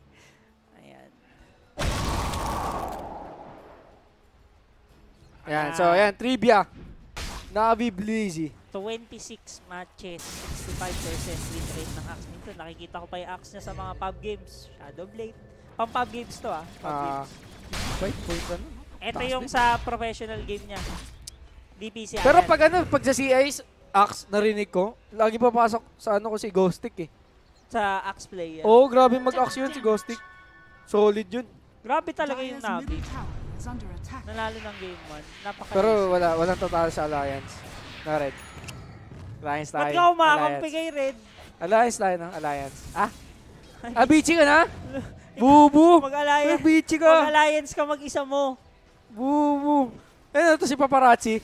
Ayan, so ayan, trivia. Navi Blizzy. 26 matches, 65% win rate ng Axe. Minsan nakikita ko pa yung Axe niya sa mga pub games. Shadow Blade. Pang pub games to pub games. Ito yung sa professional game niya. DPC. Pero pag pag sa CIS, Axe, narinig ko, lagi papasok sa ko si Ghostic eh. Sa Axe player. Oo, grabe mag-Axe yun si Ghostic. Solid yun. Grabe talaga yung Navi. Nanalo ng game 1. Pero walang total sa Alliance. Na Red. Alliance tayo. Ba't ka umakampi kay Red? Alliance tayo, no? Alliance. Bichi ka na? Bubu! Mag-alliance. Bichi ka! Mag-alliance ka mag-isa mo. Bubu! Ito si Paparazzi.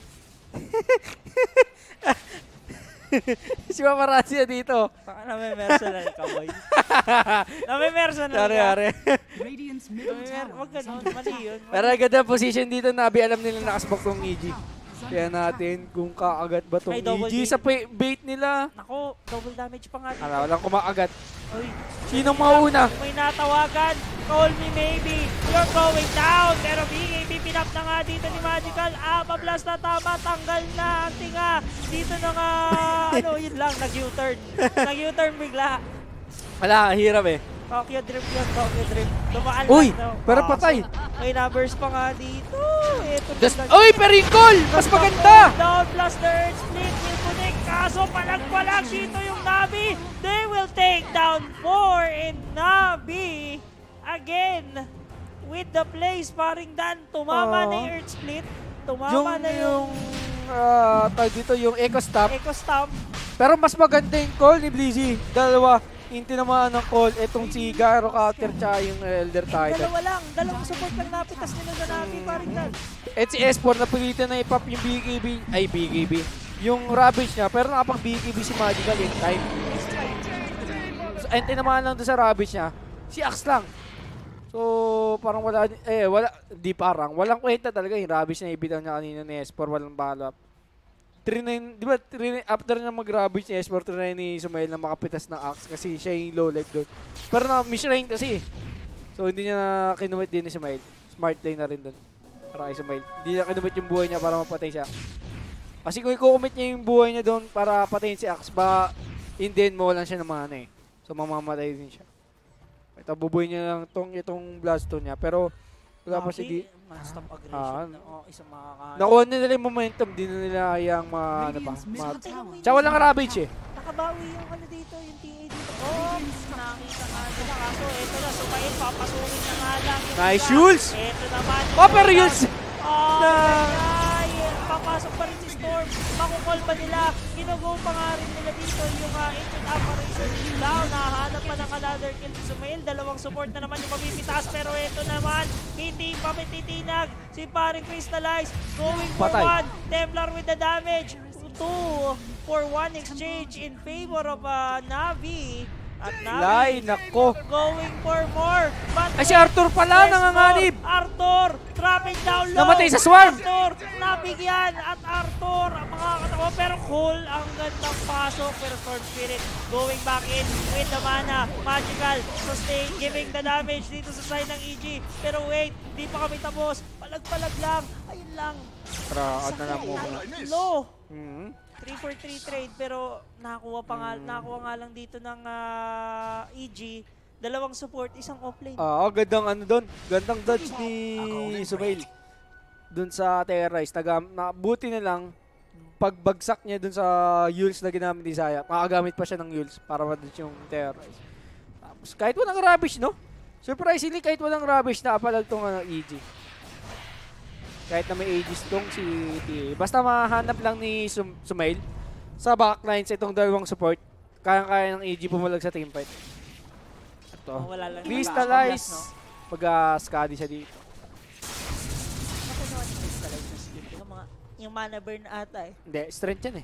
Si Paparazzi na dito. Nami-merso na ikaw, boy. Nami-merso na ikaw. Yari. Wag ganun, mali yun. Pero ganda position dito, Nabi. Alam nila nakasbok tong EG. Kaya natin kung kaagat ba tong EG sa bait nila. Nako, double damage pa nga dito. Walang kumaagat. Oy. Sinong mauna? May natawagan. Call me maybe. You're going down. Pero BKB pinap na nga dito ni Magical. Pablast na tama. Tanggal na ang tinga. Dito na nga. Yun lang. Nag-U-turn. Nag-U-turn bigla. Wala, hirap eh. Tokyo Drift yun. Tokyo Drift. Dumaan uy! lang. Pero patay. May numbers pa nga dito. Uy! Pericol! Mas maganda! Down plus the Earth Split will connect. Kaso palag-palag dito yung Navi. They will take down 4 and Navi again with the plays paring Dan. Tumama na yung Earth Split. Tumama na yung dito yung Echo Stamp. Echo Stamp. Pero mas maganda yung call ni Blizzy. Dalawa. Yung tinamaan ng call, itong si Gyro Cutter tsaka yung Elder Titan. Dalawa lang. Dalawang support lang napitas nila sa Navi paring Dan. At si S4 napilitan na ipap yung BKB. Yung Ravage niya, pero nakapang BKB si Magical in time. And tinamaan lang doon sa Ravage niya, si Axe lang. So, parang walang kwenta talaga yung Ravage na ibitaw niya kanina ni S4, walang follow-up. Di ba, after na mag-Ravage ni S4, trinay ni Sumail na makapitas ng Axe kasi siya yung low leg doon. Pero na-miss-rank kasi. So, hindi niya na kinumit din ni Sumail. Smart play na rin doon. Para kay Sumail. Hindi niya kinumit yung buhay niya para mapatay siya. Kasi kung i-commit niya yung buhay niya doon para patayin si Axe, ba, hindi mo lang siya ng mana eh. So, mamamatay din siya. Ito, bubuhay niya lang itong Bloodstone niya. Pero, wala pa si stop aggression. Isang nakuha nila yung momentum. Di na nila hayang tsaka walang Ravage eh. Nakabawi yung dito, yung TA dito. Nakita nga nila. Kaso, eto na, Sumail, papasukin na nga lang. Nice Yules! Eto naman. Pero Yules! Papasok pa rin si Storm. Makukol pa nila. Ginugo pa nga rin nila dito yung ancient apparition down. Nahanap pa ng another kill si Sumail. Dalawang support na naman yung mapipitas. Pero ito naman, hindi pa matitinag. Si paring Crystallize going for 1. Templar with the damage. 2. 2-for-1 exchange in favor of Navi. At Lai, Navi nako. going for more. But Ay, si Arthur pala, there's nanganganib. more. Arthur, dropping down low. Namatay sa swarm. Arthur, nabigyan. At Arthur, makakatawa. Pero cool, ang gandang pasok. Pero Storm Spirit going back in with the mana. Magical, sustain, giving the damage dito sa side ng EG. Pero wait, di pa kami tapos. Palag-palag lang. Ayun lang. Tara, na lang mo. Low. 3-for-3 trade pero nakakuha nga lang dito ng EG. Dalawang support, isang offlane. Gandang ano doon. Gandang dodge ni Sumail. Doon sa Terrorize. Buti na lang, pagbagsak niya doon sa Yules na ginamit ni Zaya, makagamit pa siya ng Yules para ma-dodge yung Terrorize. Tapos kahit walang rubbish, no? Surprisingly, kahit walang rubbish, naapalag itong EG. Kahit na may ages tong si TA. Basta mahanap lang ni Sumail sa backlines itong dalawang support. Kayang-kaya ng AG pumalag sa teamfight. Ito. Crystallize. No? Mag-skadi siya dito. Ako naman yung Crystallize na skill. Yung mana burn ata eh. Hindi, strength yan eh.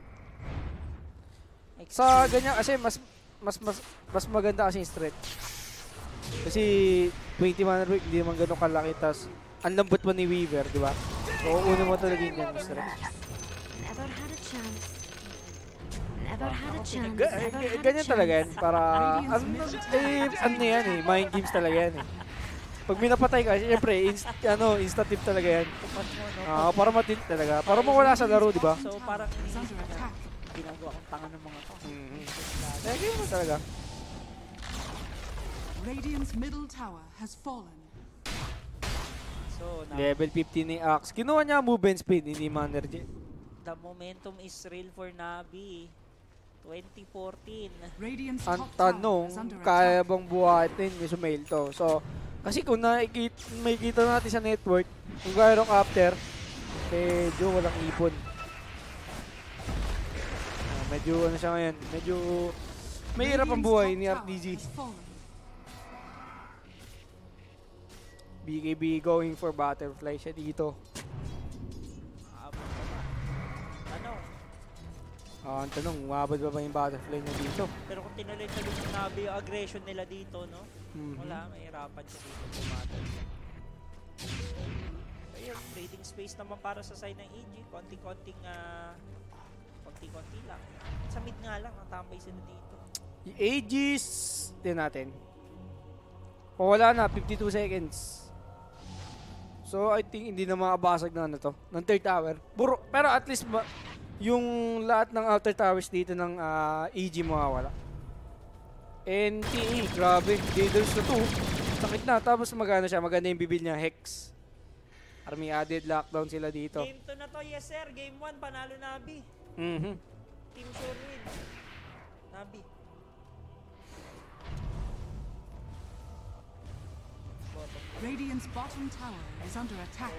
Sa ganyan kasi mas maganda kasi yung strength. Kasi 20 mana break, hindi naman ganun kalaki. Tas ang lambot mo ni Weaver, di ba? So, una mo talaga yung ganyan strength. Never had a chance. Never had a chance. Ganyan talaga yan. Para, ano yan eh, mind games talaga yan eh. Pag minapatay ka, syempre, insta tip talaga yan. Para matilt talaga. Para mawala sa laro, di ba? So, parang ginagawa kong tanga ng mga to. Ganyan mo talaga. Radiant's middle tower has fallen. So, Level 15 ni Axe. Kinuha niya movement speed, hindi Manergy. the momentum is real for Navi. 2014. Radiant's Ang top tower tanong, is under kaya attack. bang buhatin ni Sumail to? So, kasi kung makikita natin sa network, kung Gyrocopter, medyo walang ipon. Medyo ano siya ngayon, medyo may hirap ang buhay ni RTG. Has fallen. BKB going for butterfly siya dito. Ang tanong, umabot ba yung butterfly niya dito? Pero kung tinuloy-tuloy ng Navi yung aggression nila dito, no? Wala, mahirapan siya dito pumatol. Ayun, trading space naman para sa side ng EG. Konti-konti lang. Sa mid nga lang, ang tambay sila dito. Yung Aegis, din natin. O wala na, 52 seconds. So I think hindi na makabasag na ano to, ng third tower. Pero at least yung lahat ng outer towers dito ng EG mawawala. NTE, grabe. Gators na to. Sakit na. Tapos maganda siya. Maganda yung bibil niya. Hex. Army added lockdown sila dito. Game 2 na to, yes sir. Game 1, panalo Navi. Team sure win. Navi. Radiant's bottom tower is under attack.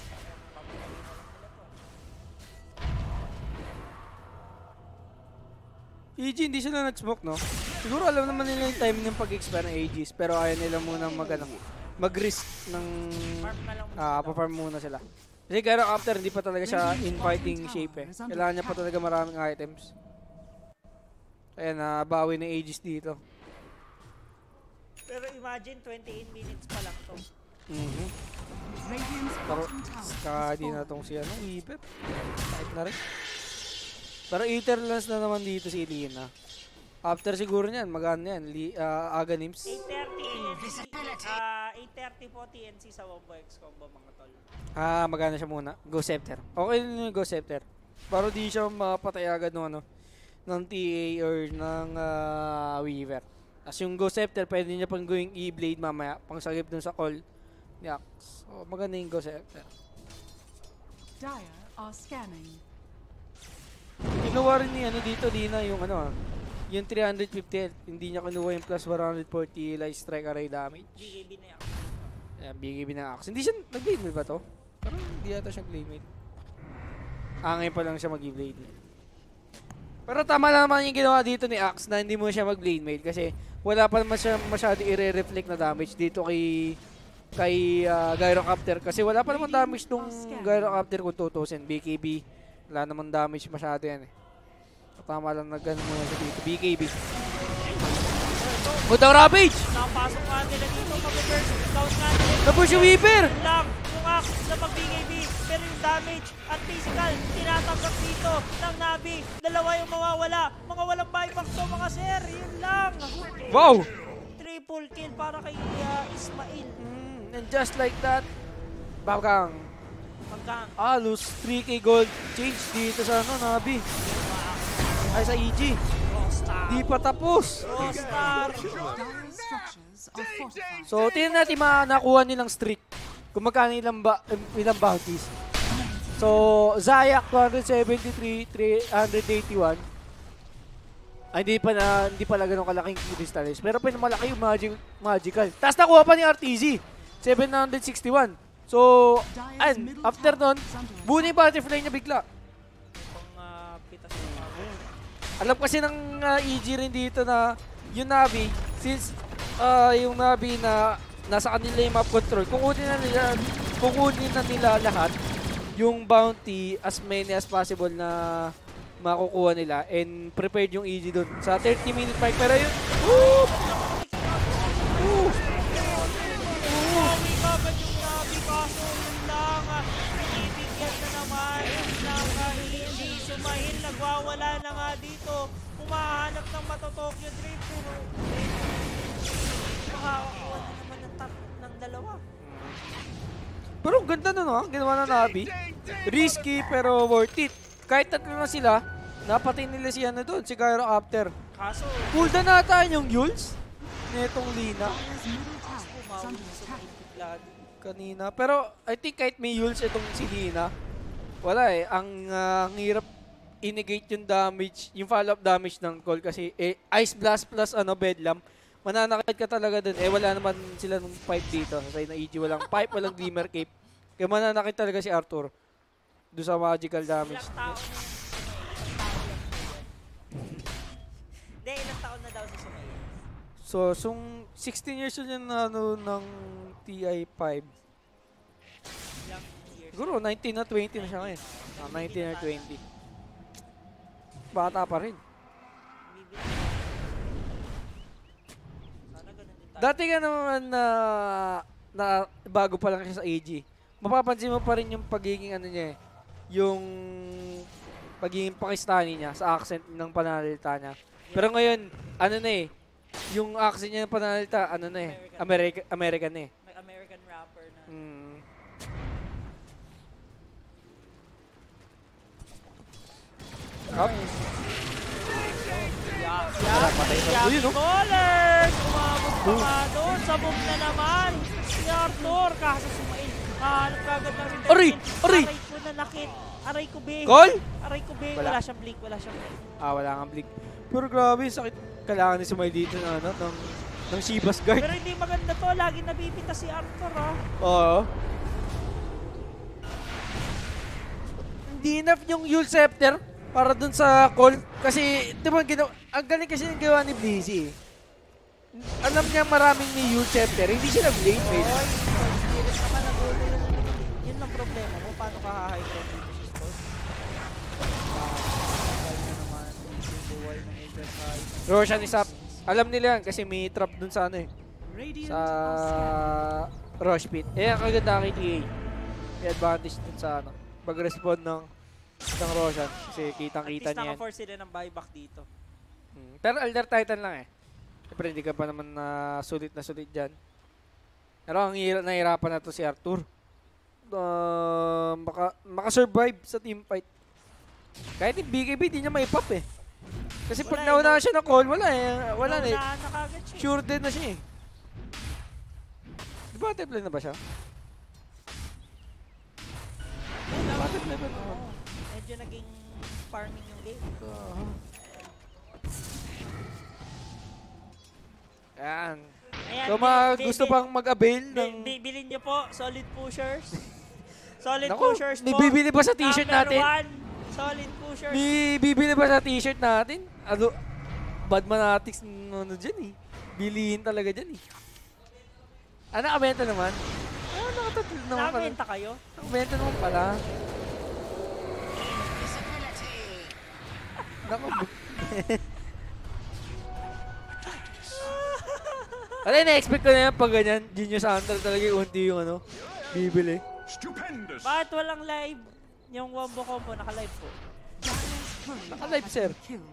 EG, hindi sila nag-smoke, no? Siguro alam naman nila yung timing ng pag-expire ng Aegis, pero ayaw nila muna mag-risk ng pa-farm muna sila. Kasi Gyrocopter, hindi pa talaga siya in-fighting shape eh. Kailangan niya pa talaga maraming items. Kaya nabawi ng Aegis dito. Pero imagine, 28 minutes pa lang to. Radiant's Pero, bottom tower skadi na tong si Weaver. Kahit na rin. Pero Etherlands na naman dito si Elina. After siguro niyan, maganda yan. Aganims. 8:30 po TNC sa Wombo X combo mga tol. Maganda siya muna. Go Scepter. Okay din yung Go Scepter. Pero di siya mapatay agad ng TA or ng Weaver. As yung Go Scepter, pwede niya pang going E-Blade mamaya. Pang sagip dun sa call ni Axe. So, maganda yung Go Scepter. Dire are scanning. Kinuha rin ni dito, Dina, yung yung 350 health. Hindi niya kinuha yung plus 140 light strike array damage. BKB na yan. Ayan, BKB ng Axe. Hindi siya nag-blade mail ba to? Parang hindi yata siya blade mail. Ngayon pa lang siya mag-blade mail. Pero tama naman yung ginawa dito ni Axe na hindi mo siya mag-blade mail kasi wala pa naman siya masyado i-reflect na damage dito kay Gyrocopter kasi wala pa naman damage tong Gyrocopter kung tutusin. BKB, wala naman damage masyado yan eh. Tama lang nag-ano muna siya dito. BKB. Punta Ravage! Nakapasok nga nila dito, mag-burst. Count nga nila. Tapos yung Weaver! Yun lang, yung axe na pag-BKB. Pero yung damage at physical, tinatanggap dito ng Navi. Dalawa yung mawawala. Mga walang buyback to, mga sir. Yun lang. Wow! Triple kill para kay Ismail. And just like that, Bakang. Hanggang Lose 3k gold change dito sa Navi. Ay, sa EG. Rostar. Di pa tapos. Rostar. Dire structures are fortified. So, tingnan natin nakuha nilang streak. Kung magkano ilang bounties. So, Zayak 273, 381. Ay, hindi pa ganun kalaking crystallis. Pero pinamalaki yung magical. Tapos nakuha pa ni RTZ. 761. So, and after nun, bunin yung butterfly niya bigla. Pang pitas yung power. Alam kasi ng EG rin dito na yung Navi, since yung Navi na nasa kanila yung map control, kukunin na nila lahat yung bounty as many as possible na makukuha nila and prepared yung EG dun sa 30-minute mark. Pero yun, Uwi kagad yung Navi, kaso yun lang. Binibigyan na naman ng hindi sumahil. Nagwawala na nga dito. Kumahanap ng Matotokyo Drift. Pero makakuha na naman ng top ng dalawa. pero ang ganda na no, ginawa na Navi. Risky pero worth it. Kahit tatlo na sila, napatay nila si ano doon, si Gyrocopter. Kaso, Cooldown nata yung Yules netong Lina umawi sa lagi. kanina. Pero I think kahit may Yules itong si Lina, wala eh. Ang hirap i-negate yung damage, yung follow-up damage ng call kasi Ice Blast plus Bedlam. Mananakit ka talaga dun. Wala naman sila nung pipe dito. Sa na EG, walang pipe, walang Glimmer Cape. Kaya mananakit talaga si Arthur doon sa magical damage. Ilang taon na Hindi, ilang taon na daw si Sumaya. So, 16 years old yan na ng TI5. Ilang years. Siguro 19 na 20 na siya ngayon. 19 or 20. Bata pa rin. Sana ganun din tayo. Dati ka naman na bago pa lang siya sa AG. Mapapansin mo pa rin yung pagiging niya yung pagiging Pakistani niya sa accent ng pananalita niya. Pero ngayon, yung accent niya ng pananalita, American eh. May American rapper na. Up. Yaki Ballers! Umabot pa nga doon. Sabog na naman. Si Arthur. Kaso Sumail. Hanap kagad ng internet. Aray! Aray! Aray ko nanakit. Aray ko be. Call? Aray ko be. Wala. Wala siyang blink. Wala siyang blink. Wala kang blink. Pero grabe, sakit. Kailangan ni Sumay dito ng Shibas guard. Pero hindi maganda to. Lagi nabibita si Arthur, ha? Oo. Hindi enough yung Yule Scepter para dun sa call. Kasi, di ba, ang galing kasi ng gawa ni Blizzy. Alam niya maraming ni Yule Scepter. Hindi siya nag-blade mate. Spirit naman ang ulo yun. Yun lang problema mo. Paano ka hahigh ground dito sa spot? Tagal na naman. Yung buhay ng Enterprise. Roshan is up. Alam nila yan kasi may trap dun sa Radiant sa are scanning. Rush Pit. Ang kaganda kay TA. May advantage dun sa pag-respond ng Roshan. Kasi kitang-kita At least niya yan. naka-force sila ng buyback dito. Pero Elder Titan lang eh. Siyempre hindi ka pa naman sulit na sulit dyan. Pero ang nahirapan na to si Arthur. Maka-survive sa team fight. Kahit yung BKB di niya maipop eh. Kasi pag nauna siya ng call, wala eh. Wala na eh. Naunahan na kagad siya. Sure dead na siya eh. Di ba butterfly na ba siya? Butterfly ba naman? Medyo naging farming yung game. Yan. Ayan, So gusto pang mag-avail ng... bilhin niyo po, solid pushers. Solid Naku, pushers may po. bibili ba sa t-shirt Number natin? 1, solid pushers. May bibili ba sa t-shirt natin? Bad Manatics dyan eh. Bilihin talaga dyan eh. Nakabenta naman? Nakatatlo naman pala. Nakabenta kayo? Nakabenta naman pala. Naku. Ano, na-expect ko na yan pag ganyan. Genius Hunter talaga yung unti yung ano, bibili. Stupendous. Bakit walang live? Yung wombo combo, naka-live po. Naka-live, sir.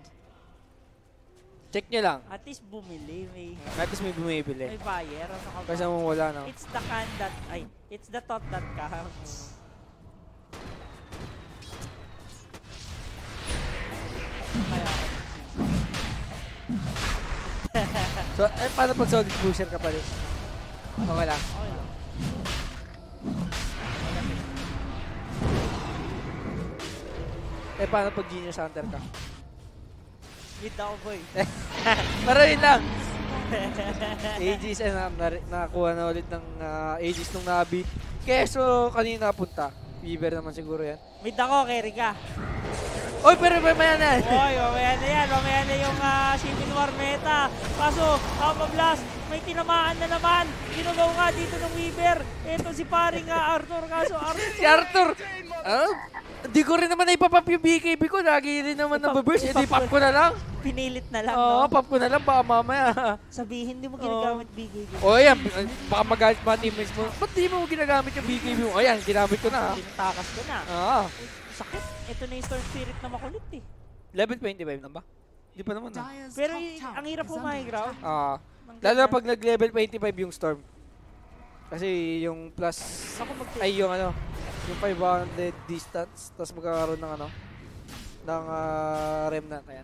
Check nyo lang. At least bumili, may Bumibili. buyer. Ano ka ba? Kasi mo wala, no? It's the can that, it's the thought that counts. Kaya, So, paano pag solid pusher ka pa rin? Okay lang. okay lang. Paano pag Genius Hunter ka? Mid ako, boy. Pero yun lang. Aegis, nakakuha na ulit ng Aegis nung Nabi. Keso, kanina punta. Fever naman siguro yan. Mid ako, carry ka. Oy, pero mamaya na. Oy, mamaya na yan. Mamaya na yung Civil War meta. Kaso, Alpha Blast, may tinamaan na naman. Ginugaw nga dito ng Weaver. Ito si paring Arthur. Kaso, Arthur. Si Arthur! Hindi ko rin naman naipapap yung BKB ko. Lagi rin naman nababurst. Di pop ko na lang. Pinilit na lang, Oo, no? pop ko na lang. Baka mamaya. Sabihin, di mo ginagamit BKB. O, yan. Baka magalit mga teammates mo. Ba't di mo ginagamit yung BKB mo? O, yan. Ginamit ko na. Tinatakas ko na. Sakit. Ito na yung Storm Spirit na makulit, eh. Level 25 na ba? Hindi pa naman. Pero ang hirap pumahay ground. Lalo na pag nag-level 25 yung Storm. Kasi yung plus, ay yung ano, yung 500 distance, tapos magkakaroon ng ano, ng remnant na yan.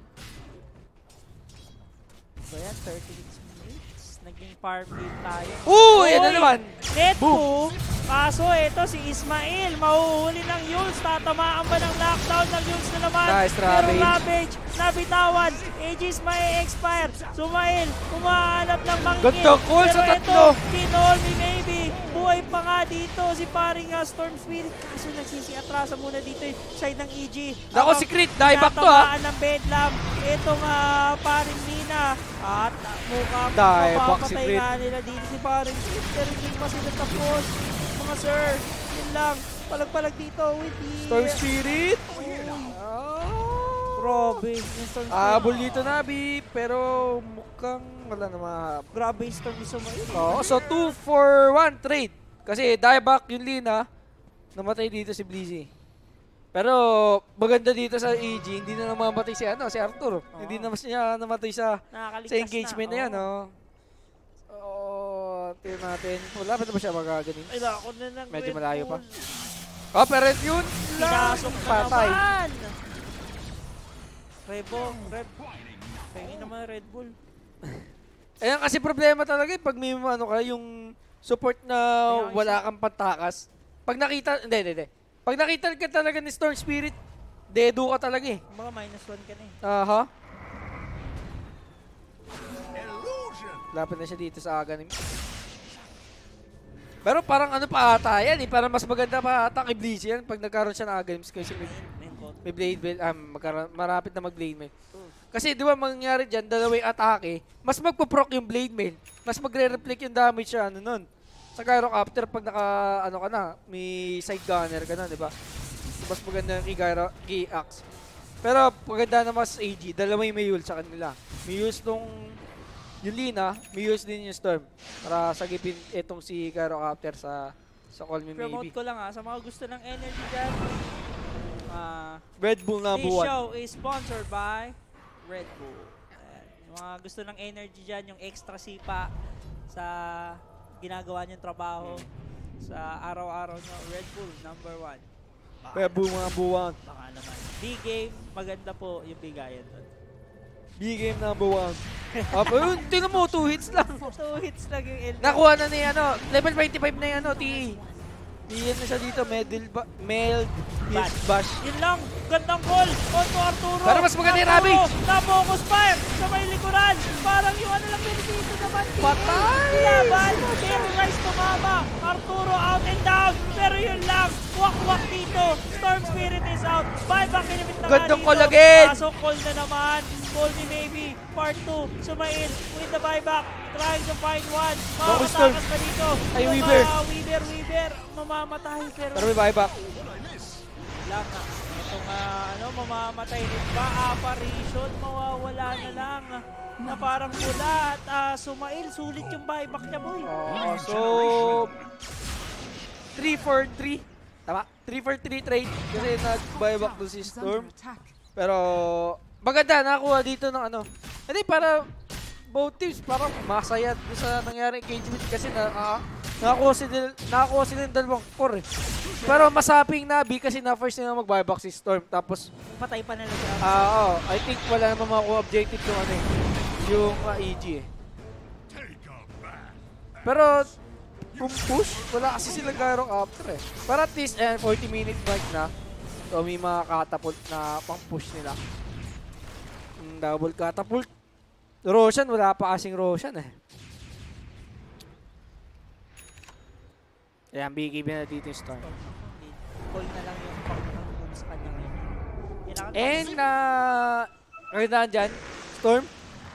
So yan, 36 minutes. Naging farm game tayo. Yan na naman! Net 2. Kaso ito si Ismail, mahuhuli ng Yules. Tatamaan ba ng lockdown ng Yules na naman? Nice, Pero Ravage. Ravage, nabitawan. Aegis ma-expire. Sumail, kumahanap ng mangkin. Ganda call sa tatlo. Pero ito, kinol ni Maybe. Buhay pa nga dito si paring Storm Spirit. Kaso nagsisiatrasa muna dito yung side ng EG. Nako si Crit, dahil back to ha. Tatamaan ng Bedlam. Itong paring Nina. At mukhang Dive back si mapapatay Crit. nga nila dito si paring Crit. Pero hindi pa sila tapos. Mga sir, yun lang. Palag-palag dito with the... Storm Spirit! Grabe. Yung Storm Spirit. Habol dito Nabi, pero mukhang wala na Grabe yung Storm ni Sumail. So 2 for 1 trade. Kasi dieback yung Lina, namatay dito si Blizzy. Pero maganda dito sa EG, hindi na namamatay si Arthur. Hindi na siya namatay sa engagement na yan. Tingnan natin. Wala pa na ba siya magagaling? Ay, ako na lang. Medyo malayo pa. Pero yun lang. Pinasok na Patay. naman. Reb. Pahingin naman Red Bull. Ayan kasi problema talaga pag may yung support na wala kang pantakas. Pag nakita, hindi. Pag nakita ka talaga ni Storm Spirit, dedo ka talaga eh. Mga -1 ka na eh. Lapit na siya dito sa Aghanim. Pero parang ano pa ata yan eh. Parang mas maganda pa ata kay Blizzy yan pag nagkaroon siya ng Aghanims kasi may Blade Mail. Marapit na mag-Blade Mail. Kasi di ba mangyayari dyan, dalawang atake, mas magpo-proc yung Blade Mail. Mas magre-reflect yung damage siya nun. Sa Gyrocopter pag ka na, may side gunner ka na, di ba? Mas maganda yung kay Axe. Pero maganda na mas AG, dalawang may ult sa kanila. May ult nung yung Lina, may ult din yung Storm. Para sagipin itong si Gyrocopter sa Call Me Promote Maybe. ko lang sa mga gusto ng energy dyan. Red Bull na This buwan. show is sponsored by Red Bull. Ayan. Yung mga gusto ng energy dyan, yung extra sipa sa ginagawa niyong trabaho sa araw-araw nyo, Red Bull, #1. Red Bull mga buwan. Baka naman. B-game, maganda po yung bigayan doon. B-game #1. Pero tingnan mo, 2 hits lang. 2 hits lang yung LP. Nakuha na ni level 25 na yung TE. Iyan na siya dito, Meld Hit Bash. Yun lang, gandang call. Onto Arturo. Pero mas maganda yung Ravage. Na-focus fire sa may likuran. Parang yung ano lang dito naman. Patay! Laban. Pero Rice tumama. Arturo out and down. Pero yun lang, wak-wak dito. Storm Spirit is out. Buyback kinimit na Gandang dito. call again. Pasok call na naman. Call ni Maybe. Part 2. Sumail with the buyback. Trying to find one. Makakatakas pa dito. Ay, Weaver. Weaver. Mamamatay. Pero may buyback. Lang na. Itong mamamatay rin ba? Apparition, mawawala na lang. Na parang mula at Sumail, sulit yung buyback niya, boy. So, 3-for-3. Tama? 3-for-3 trade kasi nag-buyback doon si Storm. Pero, maganda, nakakuha dito ng ano. Hindi, para both teams parang masaya doon sa nangyari engagement kasi nakakuha sila ng dalawang core eh. Pero masaping Nabi kasi na-first nila mag-buyback si Storm. Tapos, Patay pa na lang. I think wala naman makuha objective yung ano eh. Yung EG eh. Pero, kung push, wala kasi sila gyrong after eh. Pero at least, 40-minute break na. So, may mga catapult na pang-push nila. Double catapult. Roshan, wala pa kasing Roshan eh. Ayan, BKB na dito yung Storm. Call na lang yung pang-move sa kanya ngayon. And, kakitaan dyan, Storm,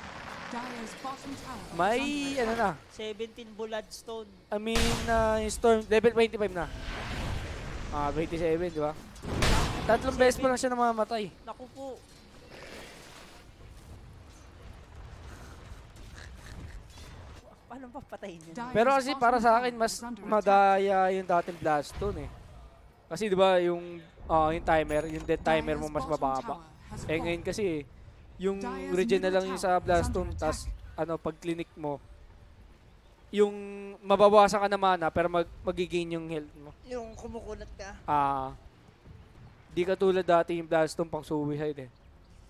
may, 17 Bloodstone. I mean, yung Storm, level 25 na. 27, di ba? 3 beses pa lang siya namamatay. Naku po. Paano pa patayin yun? Pero kasi para sa akin, mas madaya yung dating Blaststone eh. Kasi di ba yung timer, yung death timer mo mas mababa. Eh ngayon kasi, yung regen na lang yung sa Blaststone, tas pag clinic mo, yung mababawasan ka na mana pero magigain yung health mo. Yung kumukunat ka. Di ka tulad dati yung Blaststone pang suicide eh.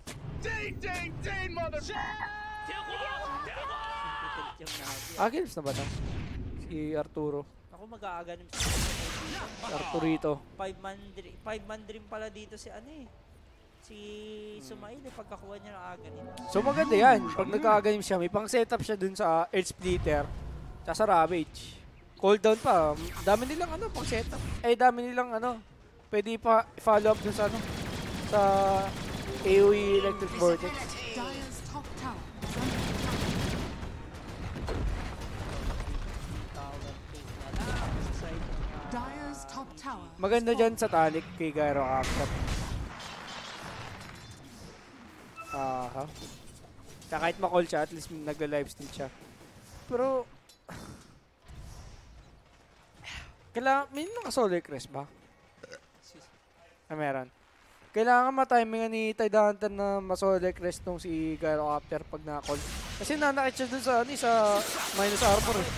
Games na ba ito? Si Arturo. Ako mag-aaganim si Arturito. 5-man dream pala dito si si Sumail pagkakuha niya ng aganim. So maganda yan. Pag nagka-aganim siya, may pang setup siya dun sa Earth Splitter tsaka sa Ravage. Cooldown pa. Dami nilang pang setup. Dami nilang pwede pa follow up dun sa sa AoE Electric Vortex. Maganda dyan sa Talik kay Gyro After. Kahit ma-call siya, at least nagla-livestream siya. Pero, may naka-solar crest ba? Meron. Kailangan ma-timingan ni Tide Hunter na ma-solar crest nung si Gyro After pag na-call. Kasi nanakit siya dun sa minus armor eh.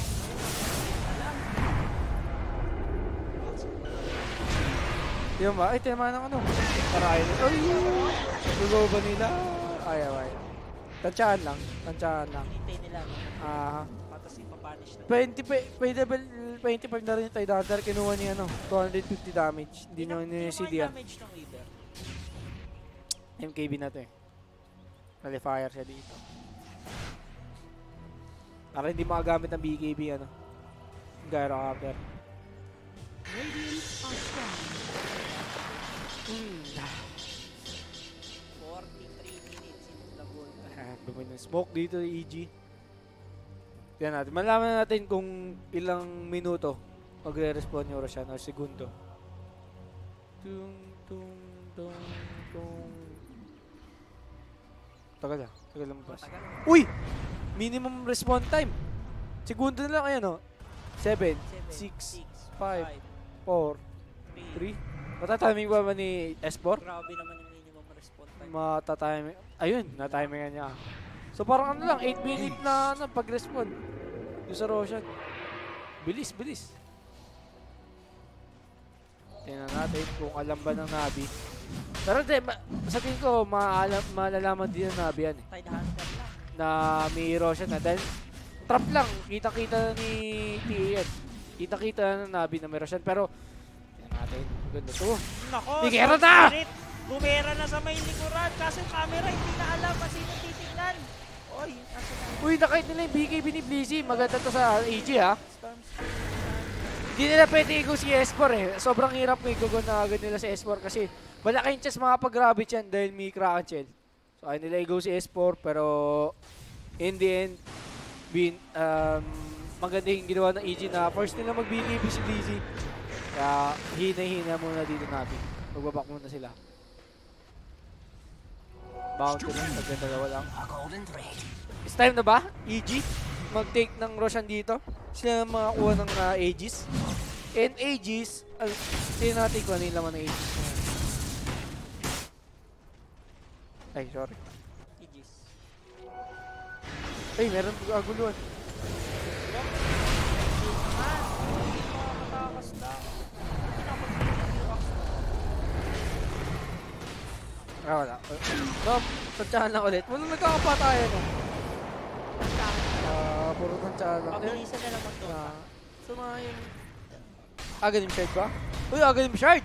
Yung ba? Ay, tinamaan ng Parahin. Ay! Lugaw ba nila? Ayaw. Tansyahan lang. Hinintay nila. Patas ipapanish na. 25 na rin yung Tide Hunter. Kinuha niya 250 damage. Hindi nyo yung CDR. Damage ng Weaver. MKB na to eh. Nalifier siya dito. Para hindi makagamit ng BKB Gyro After. Radiant are strong. 43 minutes into the goal. Dumi ng smoke dito EG. Tignan natin. Malaman natin kung ilang minuto magre-respawn yung Roshan o segundo. Tung. Tagal lang pas. Uy! Minimum respawn time. Segundo na lang 7, 6, 5, 4, 3. Matatiming ba ni S4? Grabe naman yung minimum response time. Matatiming. Ayun, natimingan niya. So parang 8 minute na pag-respawn. Yung sa Roshan. Bilis. Tingnan natin kung alam ba ng Nabi. Pero sa tingin ko, malalaman din ng Nabi yan eh. Tide Hunter lang. Na may Roshan na. Dahil trap lang. Kita-kita ni TA yan. Kita-kita ng Nabi na may Roshan. Pero natin. Ganda to. Nako, Bigera na! Bumera na sa may likuran. Kaso yung camera, hindi na alam kung sino titignan. Uy, nakait nila yung BKB ni Blizzy. Maganda to sa AG ha. Hindi nila pwede i-go si S4 eh. Sobrang hirap kung i-go na agad nila si S4 kasi malaking chance makapag-rabbit yan dahil may Kraken Shell. So ayun nila i-go si S4 pero in the end, maganda yung ginawa ng EG na first nila mag-BKB si Blizzy. Kaya hina-hina muna dito Nabi. Magbabak muna sila. Bounty lang, dalawa lang. It's time na ba? EG? Mag-take ng Roshan dito. Sila makakuha ng Aegis. And Aegis, sino natin kung ano yung laman ng Aegis. Ay, sorry. Aegis. Ay, meron aguluan. Makakatakas lang. Wala. Tom, tansyahan lang ulit. Walang nagkakapatayan eh. Puro tansyahan lang. Pabilisan na lang mag-dota. Sumayin. Aganim shard ba? Uy, aganim shard!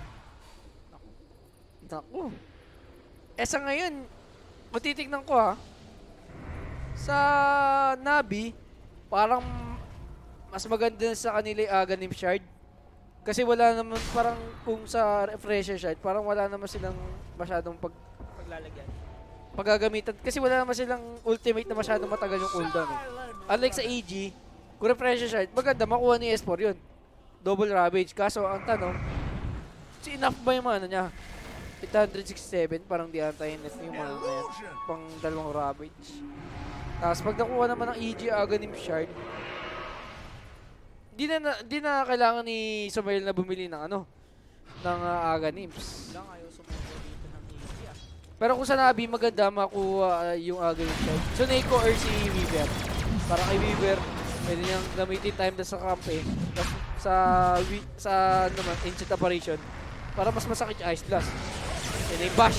Naku. Sa ngayon, kung titignan ko sa Navi, parang mas maganda sa kanila yung aganim shard. Kasi wala naman, parang kung sa refresher shard, parang wala naman silang masyadong Paglalagyan. paggagamitan. Kasi wala naman silang ultimate na masyadong matagal yung cooldown eh. Unlike sa AG, kung refresher shard, maganda makuha ni S4 yun. Double Ravage. Kaso ang tanong, enough ba yung mana niya? 867, parang di antayin net yung mana na yan. Pang dalawang Ravage. Tapos pag nakuha naman ng EG Aghanim Shard, di na kailangan ni Sumail na bumili ng ng Aghanims. Lang ayaw sumuko dito ng EG Pero kung sa Navi, maganda makuha yung Aghanim Shard. So Neko or si Weaver. Para kay Weaver, pwede niyang gamitin time na sa camp eh. Tapos sa Ancient Apparition, para mas masakit yung Ice Blast. Yan yung Bash.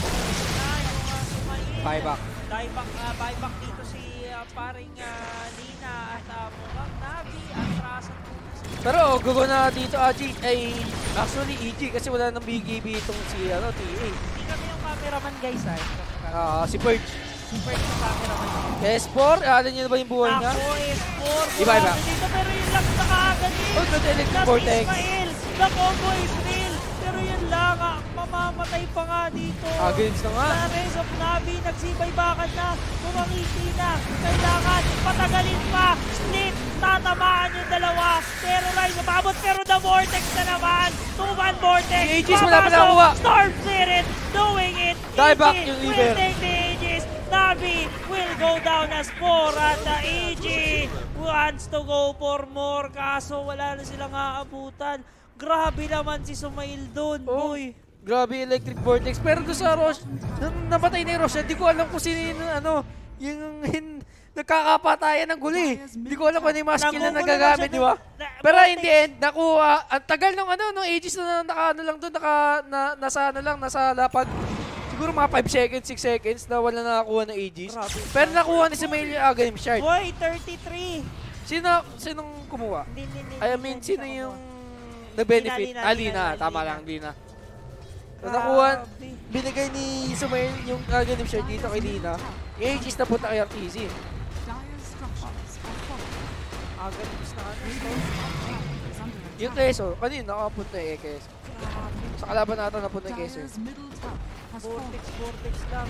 Buyback. Buyback dito si paring Lina at mukhang Navi at Rasan muna si Pero gugo na dito actually EG kasi wala nang BGB itong si TA. Hindi kami yung cameraman guys Si Purge. Super yung cameraman. S4, alam niyo na ba yung buhay niya? Ako S4. Buyback. Dito pero yun lang nakakagan eh. Oh, the Electric Vortex. Ismael, the combo is real. Pero yun lang mamamatay pa nga dito. Against na nga. Lares of Navi, nagsibaybakan na, kumangiti na, kailangan patagalin pa, split, tatamaan yung dalawa, terrorize, umabot, pero the Vortex na naman, 2-1 Vortex, Si Aegis, wala pa nakuha. Storm Spirit, doing it, Die back EG yung will leader. take the Aegis, Navi will go down as 4 at the EG wants to go for more, kaso wala na silang aabutan. Grabe naman si Sumail doon, boy. Grabe Electric Vortex. Pero doon sa Rosh, napatay na yung Rosh, hindi ko alam kung sino yung nagkakapatayan ng guli. Hindi ko alam kung ano yung mga skill na nagagamit, di ba? Pero in the end, nakuha. Ang tagal nung Aegis na lang doon, nasa lapag. Siguro mga 5 seconds, 6 seconds na wala nakakuha ng Aegis. Pero nakuha ni Sumail yung Aghanim Shard. Boy, 33. Sinong kumuha? Hindi, Sino yung na-benefit? Lina. Tama lang, Lina. So, nakuha, binigay ni Sumail yung Aghanim Shard dito kay Lina. Yung Aegis na punta kay RTZ. Aghanim na Yung Keso, kanina nakapunta yung Keso. Sa kalaban natin napunta yung Keso. Vortex lang.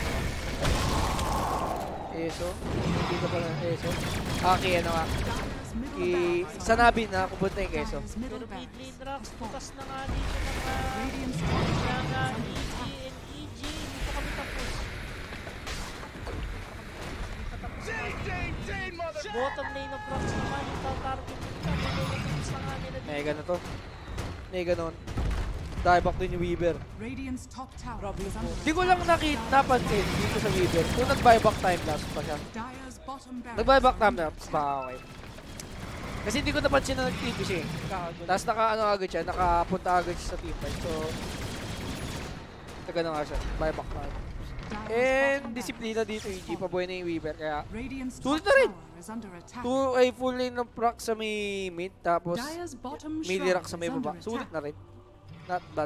Keso? Dito pala yung Keso. Ano nga. Sa Navi na pupunta yung Keso. Pero mid-lane Rax, bukas na nga dito ng EG and EG. Hindi pa kami tapos. Bottom lane of Rax naman yung target nila. Tapos na nga nila dito. Mega na to. Mega nun. Die back din yung Weaver. Radiant's top tower is under Di ko lang napansin dito sa Weaver kung nag-buyback time lapse pa siya. Dire's bottom barracks. Nag-buyback time lapse pa, okay. Kasi hindi ko napansin na nag-TP siya eh. Tapos agad siya, nakapunta agad siya sa teamfight. So, taga na nga siya. Buyback time. And disiplina dito, EG, pabuhay na yung Weaver. Kaya, Radiant's sulit top na rin. tower is under attack. full lane ng proc sa may mid, tapos Dire's bottom melee shrine rock sa may is under baba. Sulit attack. na rin. Not bad.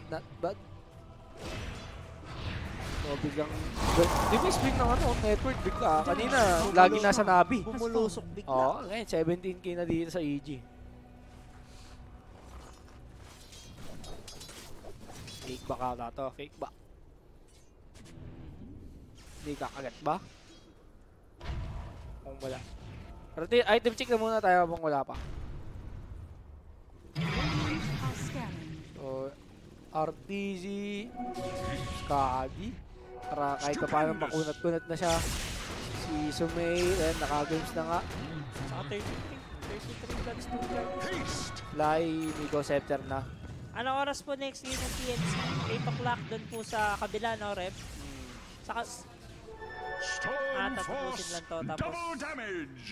So, biglang... Di ba spring ng network bigla? Kanina, lagi nasa Navi. Bumulusok bigla. Oo, ngayon, 17k na dito sa EG. Fake back ata to, fake back. Hindi kakagat ba? Kung wala. Pero item check na muna tayo habang wala pa. Are scanning. So, RTZ. Skadi. Para kahit pa paano makunat-kunat na siya. Si Sumay, naka-games na nga. Saka 33 guns to Haste. Lai, Nico Scepter na. Anong oras po next game ng TNC? 8 o'clock doon po sa kabila, no, Rep? Saka, Storm tatapusin Force. lang to, tapos- Double damage.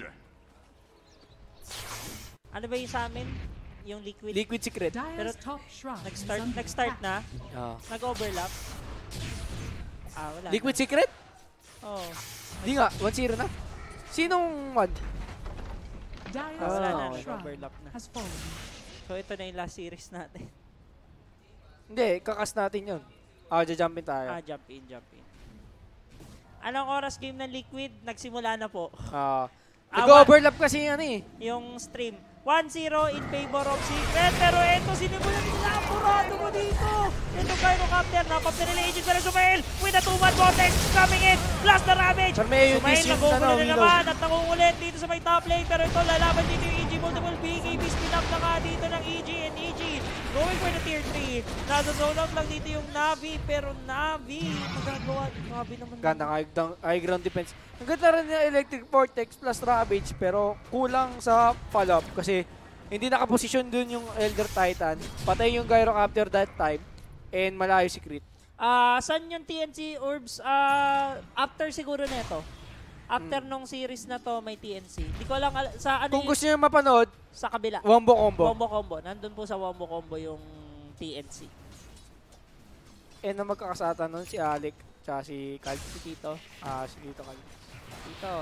ano ba yung sa amin? Yung liquid? Liquid Secret. Dire's top shrine is under Nag-start attack. na? Ah. Nag-overlap? Wala. Liquid Secret? Oh. Di nga, 1-0 na. Sinong one? Dire's Wala na, top shrine nag-overlap na. has fallen. So ito na yung last series natin. Hindi, kakas natin yun. Jumpin tayo. Jump in. Anong oras game ng Liquid? Nagsimula na po. Nag-overlap kasi ano eh. Yung stream. 1-0 in favor of Secret. Pero eto, sinimulan nila. Apurado mo dito. Ito Gyrocopter. Napapter nila Agent para Sumail. With a 2-1 vortex coming in. Plus the damage. Pero may Sumail yung nag-overload na Willow. naman. At nangungulit dito sa may top lane. Pero ito, lalaban dito yung EG. Multiple BKB. Spin up na nga dito ng EG and EG. Going for the tier 3. Nasa zone out lang dito yung Navi. Pero Navi, magagawa. Navi naman. Ganda high ground defense. Ang ganda rin ng Electric Vortex plus Ravage pero kulang sa follow-up kasi hindi nakaposisyon dun yung Elder Titan. Patay yung Gyrocopter that time and malayo si Crit. Saan yung TNC Orbs? After siguro nito. After nung series na to, may TNC. Di ko lang sa ano Kung gusto nyo mapanood, sa kabila. Wombo Combo. Wombo Combo. Nandun po sa Wombo Combo yung TNC. And na magkakasata nun si Alec tsaka si Cal. Si Tito. Si Tito Cal. Tito,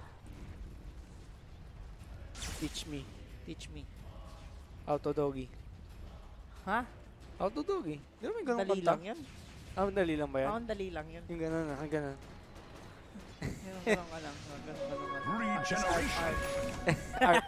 Teach me. teach me. Auto Doggy. Ha? Auto Doggy. Di ba may ganun Dali kanta? lang yun. Dali lang ba yan? Ang dali lang yun. Yung ganun na, yung ganun. Ganun ka lang. Ganun. Regeneration. Art.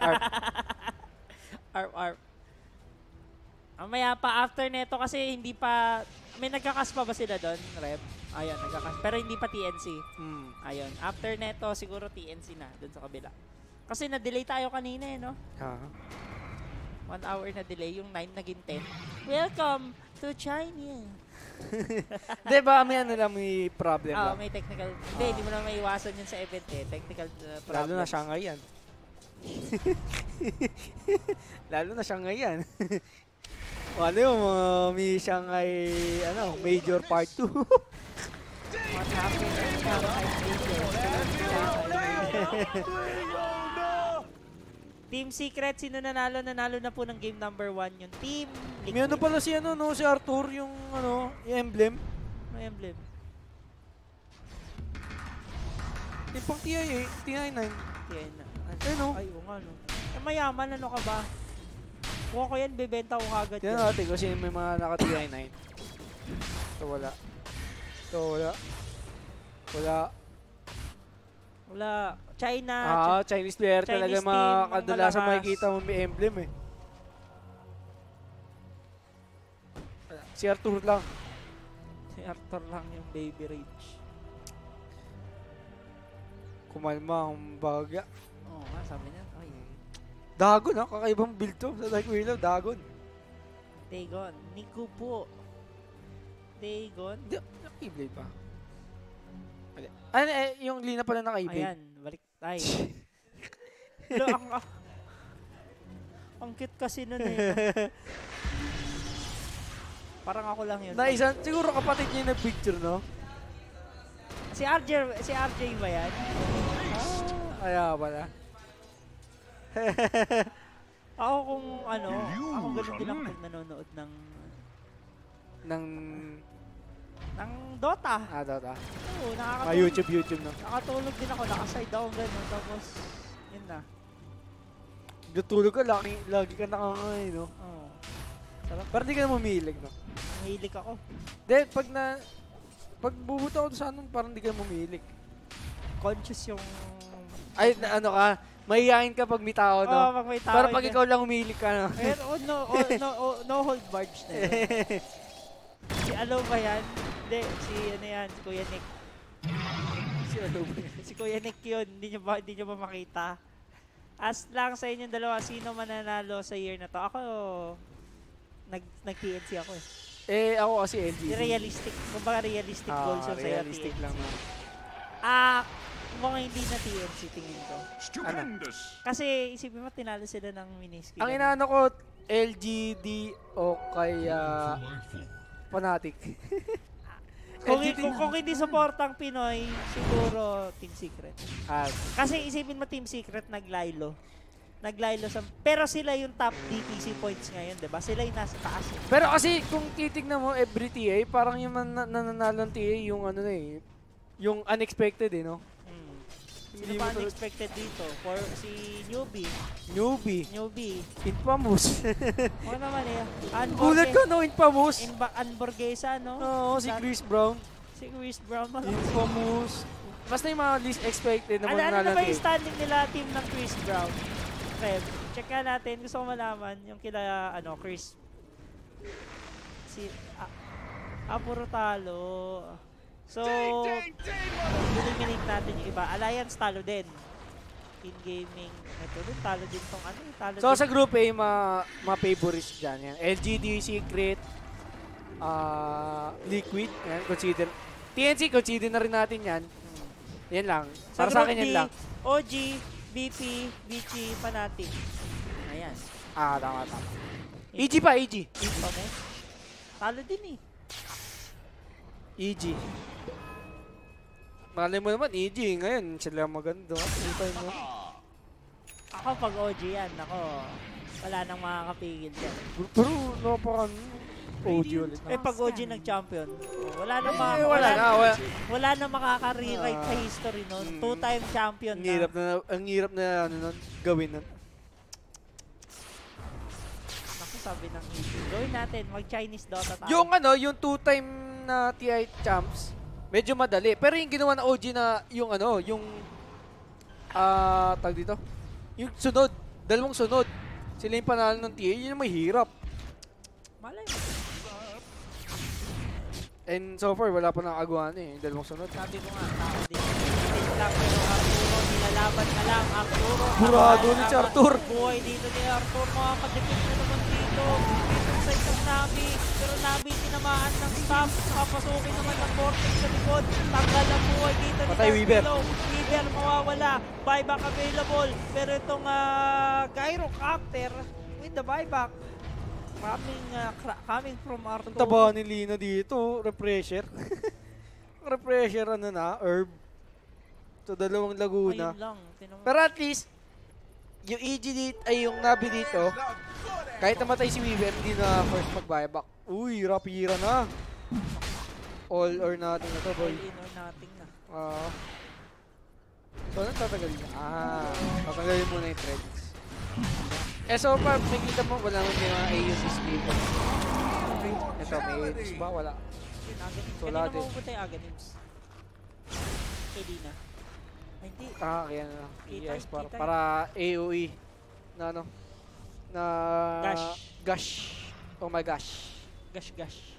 Arp. Maya pa after neto kasi hindi pa may nagkakas pa ba sila doon, Rep? Ayun, nagkakas. Pero hindi pa TNC. Ayun. After neto siguro TNC na doon sa kabila. Kasi na-delay tayo kanina eh, no? 1 hour na delay, yung 9 naging 10. Welcome to China. Di ba may ano lang, may problem lang. May technical. Hindi mo na maiwasan yun sa event eh. Technical problems. Lalo na Shanghai yan. Lalo na Shanghai yan. Ano yung may Shanghai major part 2. What happened in Shanghai Team Secret, sino nanalo? Nanalo na po ng game number 1 yung Team Liquid. May ano pala si si Arthur, yung yung emblem. May emblem. Yung pang TI9. Yan na. Ano? Ay, oo nga, no. Mayaman, ano ka ba? Kuha ko yan, bebenta ko kagad Yan yan. natin kasi may mga naka-TI9. So wala. Wala. China. Chinese player talaga Chinese mga team, kadalasan malakas. makikita mo may emblem eh. Si Arthur lang. Si Arthur lang yung baby rage. Kumalma ang baga. Oo nga, sabi niya. Ay, Dagon kakaibang build to sa Dark Willow, Dagon. Dagon. Nico po. Dagon. Hindi, naka-Keyblade pa. Ano yung Lina pala naka-Keyblade? Ayan, balik tayo. Lo, ang cute kasi nun eh. Parang ako lang yun. Siguro kapatid niya yung nag-picture, no? Si RJ ba yan? Kaya pala. Ako kung ako ganun din ako pag nanonood ng Dota. Dota. Oo, Mga YouTube, no? nakatulog din ako, naka-side down gano'n. Tapos, yun na. Tutulog ka, lagi ka nakangay, no? Oo. Parang di ka na mumilig, no? Mahilig ako. Then, pag bubuto ako sa parang di ka mumilig. Conscious yung... Ay, mahihayin ka pag may tao, no? pag may tao. Pero pag ikaw lang umilig ka, no? No hold barge na yun. Si ba yan? Hindi, si Kuya Nick. Si Kuya Nick yun, hindi nyo ba makita? Ask lang sa inyong dalawa, sino mananalo sa year na to? Ako, nag-TNC ako eh. Ako kasi LGD. Realistic. Kumbaga realistic goals yung sa'yo. Realistic lang na. Mukhang hindi na TNC tingin ko. Stupendous. Kasi isipin mo, tinalo sila ng miniski. Ang inaano ko, LGD o kaya Fnatic. Kung hindi supportang Pinoy, siguro Team Secret. Kasi isipin mo Team Secret naglaylo pero sila yung top DPC points ngayon, 'di ba? Sila yung nasa taas. Pero kasi kung titignan mo every TA, parang yung nananalo ng TA yung ano na yung unexpected no? Sino pa unexpected dito? For si Newbie. Infamous. Oo naman Gulat ko no, Infamous. Anborgesa, no? Oo, si Chris Brown. Malaki. Infamous. Basta yung mga least expected na ano na ba yung standing nila team ng Chris Brown? Feb, check ka natin. Gusto ko malaman yung kila, Chris. Puro talo. So, eliminate natin yung iba. Alliance talo din. In gaming, ito din talo din tong talo So din. sa group A, ma-favorites dyan yan. LGD, Secret, Liquid, yan, consider. TNC, consider na rin natin yan. Yan lang. Para sa akin yan lang. OG, BP, Bichi, Fnatic. Ayan. Tama. EG pa, EG. Infamous. Talo din EG. Malay mo naman, EG. Ngayon, sila maganda. Mo. Ako pag OG yan, wala nang makakapigil dyan. Pero, OG ulit. Pag OG nag-champion, wala nang makaka-rewrite sa history nun. Two-time champion na. Ang hirap na gawin nun. Naku, sabi ng EG. Gawin natin, mag-Chinese Dota tayo. Yung two-time na TI champs, medyo madali. Pero yung ginawa na OG na tag dito, yung sunod, dalawang sunod, sila yung panalo ng TA, yun yung may hirap. Malay mo. And so far, wala pa nakagawa yung dalawang sunod. Sabi ko nga, tao din. Hindi lang, pero Arturo, nilalaban na lang. Arturo, Burado ni si Artur. Buhay dito ni Artur, makakadipit na naman dito. Dito sa isang Navi, pero Navi tinamaan ng stop. Papasukin naman ng vortex sa likod. Tanggal ang buhay dito ni Patay Weaver. Weaver mawawala. Buyback available. Pero itong Gyrocopter with the buyback. Coming from Arturo. Ang taba ni Lina dito, refresher. Refresher herb. So, dalawang Laguna. Ayun lang. Pero at least, yung EG dito, ay yung Navi dito, kahit namatay si Weaver, hindi na first mag-buyback. Uy, rapira na. All or nothing na to, boy. All in or nothing na. So, anong tatagalin niya? Tatagalin muna yung threads. So far, nakita mo, wala naman yung mga AUCs dito. Ito, may AUCs ba? Wala. So, Kanina din. mapupunta yung Aganims. Hindi na. Hindi. Kaya na. Kita, Yes, kita. para AOE. Na Gash. Gash. Oh my gosh. Gash.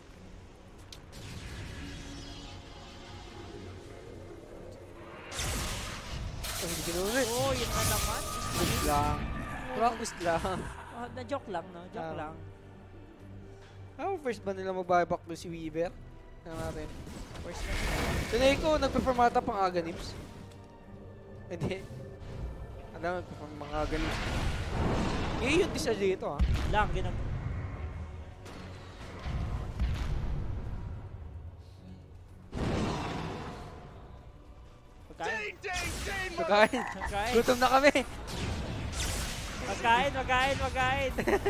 Hindi kinulit. Oh, yun na naman. Practice lang. Practice lang. Na-joke lang, no? Joke lang. First ba nila mag-buyback doon si Weaver? Tingnan natin. First na. Tunay ko, nag-perform ata pang Aganims. Hindi. Alam, nag-perform mga Aganims. Yun din siya dito, Lang, Pagkain. Gutom na kami. Magkain.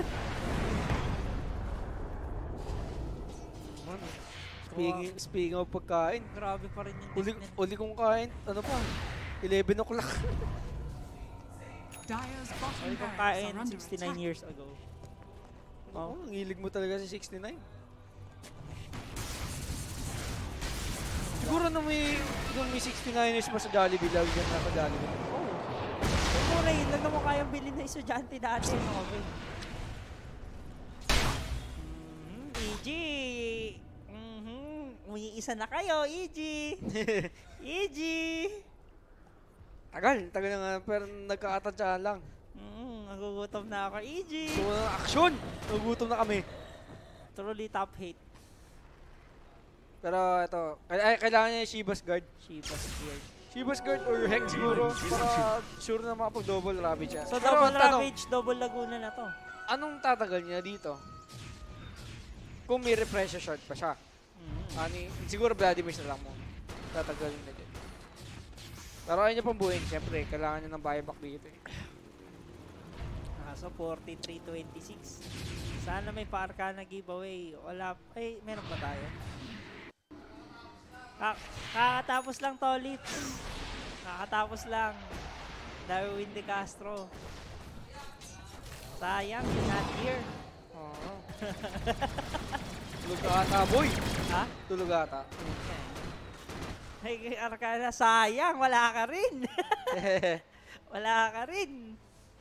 Speaking of pagkain, Grabe pa rin yung uli kong kain, ano pa, 11 o'clock. Dyer's bottom Uli kong barracks kain are under 69 attack. years ago. Ang hilig mo talaga si 69. Siguro nung may 69ers pa sa Jollibee, lagi dyan na sa Jollibee. Mura yun lang naman kayang bilhin na estudyante dati. EG! Umiisa na kayo, EG! EG! Tagal na nga, pero nagkakatansyahan lang. Nagugutom na ako, EG! So, action! Nagugutom na kami. Truly top hate. Pero ito, kailangan niya yung Shiba's Guard. Shiba's Guard or Hex siguro para sure na makapag-double Ravage siya. So Pero double ang tanong, Ravage, double Laguna na to. anong tatagal niya dito? Kung may repressure shot pa siya. Siguro Vladimir na lang mo. Tatagalin na din. Pero ayaw niya pang buuin, siyempre. Kailangan niya ng buyback dito eh. So 43-26. Sana may pa-Arcana giveaway. Wala. Ay, meron pa tayo. Kakatapos lang, Tolit. Kakatapos lang. Darwin De Castro. Sayang, you're not here. Oo. Tulog ata, boy. Ha? Tulog ata. Hey, Arcana, sayang. Wala ka rin. Wala ka rin.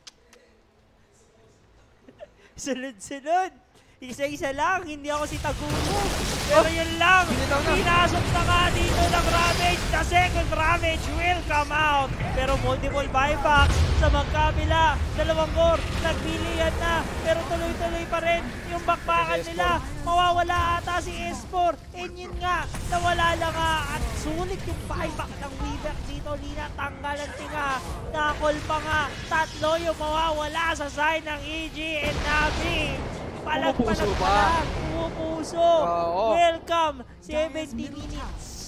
Sunod-sunod. Isa-isa lang, hindi ako si Tagumo. Pero yun lang, pinasok na nga dito ng Ravage. The second Ravage will come out. Pero multiple buyback sa magkabila. Dalawang core, nagpilihan na. Pero tuloy-tuloy pa rin yung bakbakan nila. Mawawala ata si S4. And yun nga, nawala lang nga. At sulit yung buyback ng Weaver dito. Lina, tanggal ang tinga. Nakol pa nga. Tatlo yung mawawala sa side ng EG and Navi. Pumupuso pa. Pumupuso. Oo. Welcome. 70 minutes.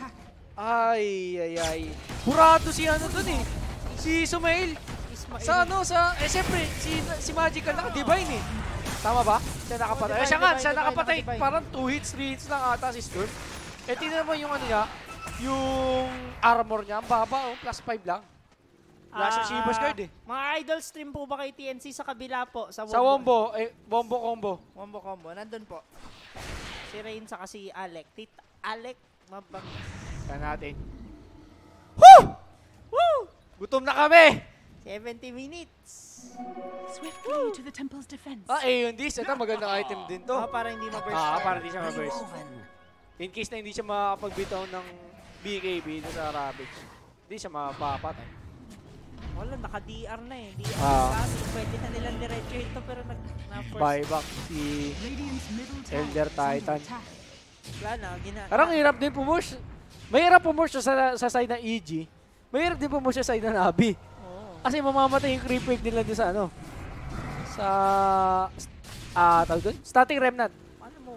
Ay. Burado si ano dun eh. Si Sumail. Sa ano, siyempre, si Magical naka-divine eh. Tama ba? Siya nakapatay. Siya nakapatay. Parang 2 hits, 3 hits lang ata si Storm. Eh, tingnan mo yung ano niya, yung armor niya, ang baba oh, plus 5 lang. Wala siya Shiba's Guard eh. Mga idol stream po ba kay TNC sa kabila po? Sa Wombo, Wombo combo. Wombo combo, nandun po. Si Rain sa kasi Alec. Alec, mabang. Kaya natin. Woo! Woo! Gutom na kami! 70 minutes. Swiftly to the temple's defense. Yun this. Ito magandang item din to. Para hindi ma-burst. Para hindi siya ma-burst. In case na hindi siya makapagbitaw ng BKB sa Ravage. Hindi siya mapapatay. Wala, naka-DR na eh. Pwede na nilang diretso ito pero na-first. Buyback si Elder Titan. Wala na, Parang hirap din pumush. Mahirap pumush sa side ng EG. Mahirap din pumush sa side ng Navi. Kasi mamamatay yung creep wave nila doon sa ano. Sa... tawag doon? Static Remnant. Ano mo?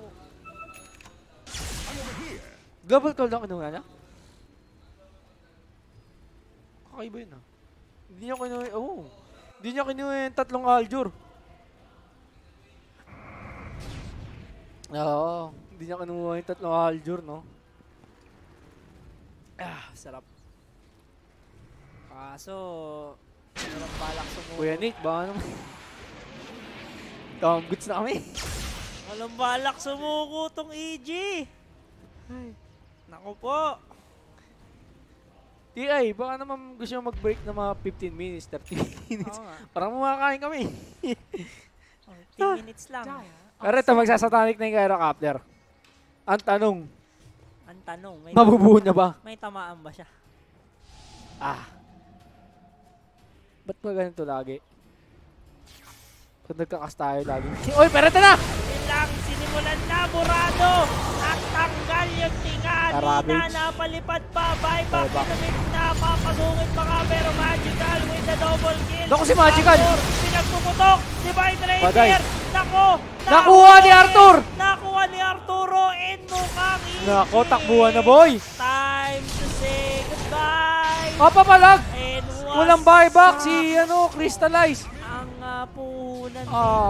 Global call lang ano nga na? Kakaiba yun ah. Hindi niya kinuha, Hindi niya kinuha yung 3 Aljur. Oo, hindi niya kinuha yung 3 Aljur, no? Sarap. Kaso, walang balak sumuko. Kuya Nick, baka naman. Tom goods na kami. Walang balak sumuko tong EG. Naku po. TI, baka naman gusto nyo mag-break na mga 15 minutes, 30 minutes. Parang makakain kami. 10 minutes lang. Pero ito, magsasatanik na yung Gyrocopter. Ang tanong, May mabubuo na ba? May tamaan ba siya? Ba't ba ganito lagi? Kung nagkakas tayo lagi. Uy, pero ito na! Ilang sinimulan na, Burado! At tanggal yung tinga. Lina napalipad pa. Buyback pinamit na. Papasungit pa nga. Pero Magical with the double kill. Naku si Magical! Pinagpuputok. Divine Paday. Rapier. Nako! Nakuha ni Arthur! Nakuha ni Arturo. And mukhang easy. Nako, takbuhan na boy! Time to say goodbye. Papalag! And Walang buyback si Crystallize. ang puhunan.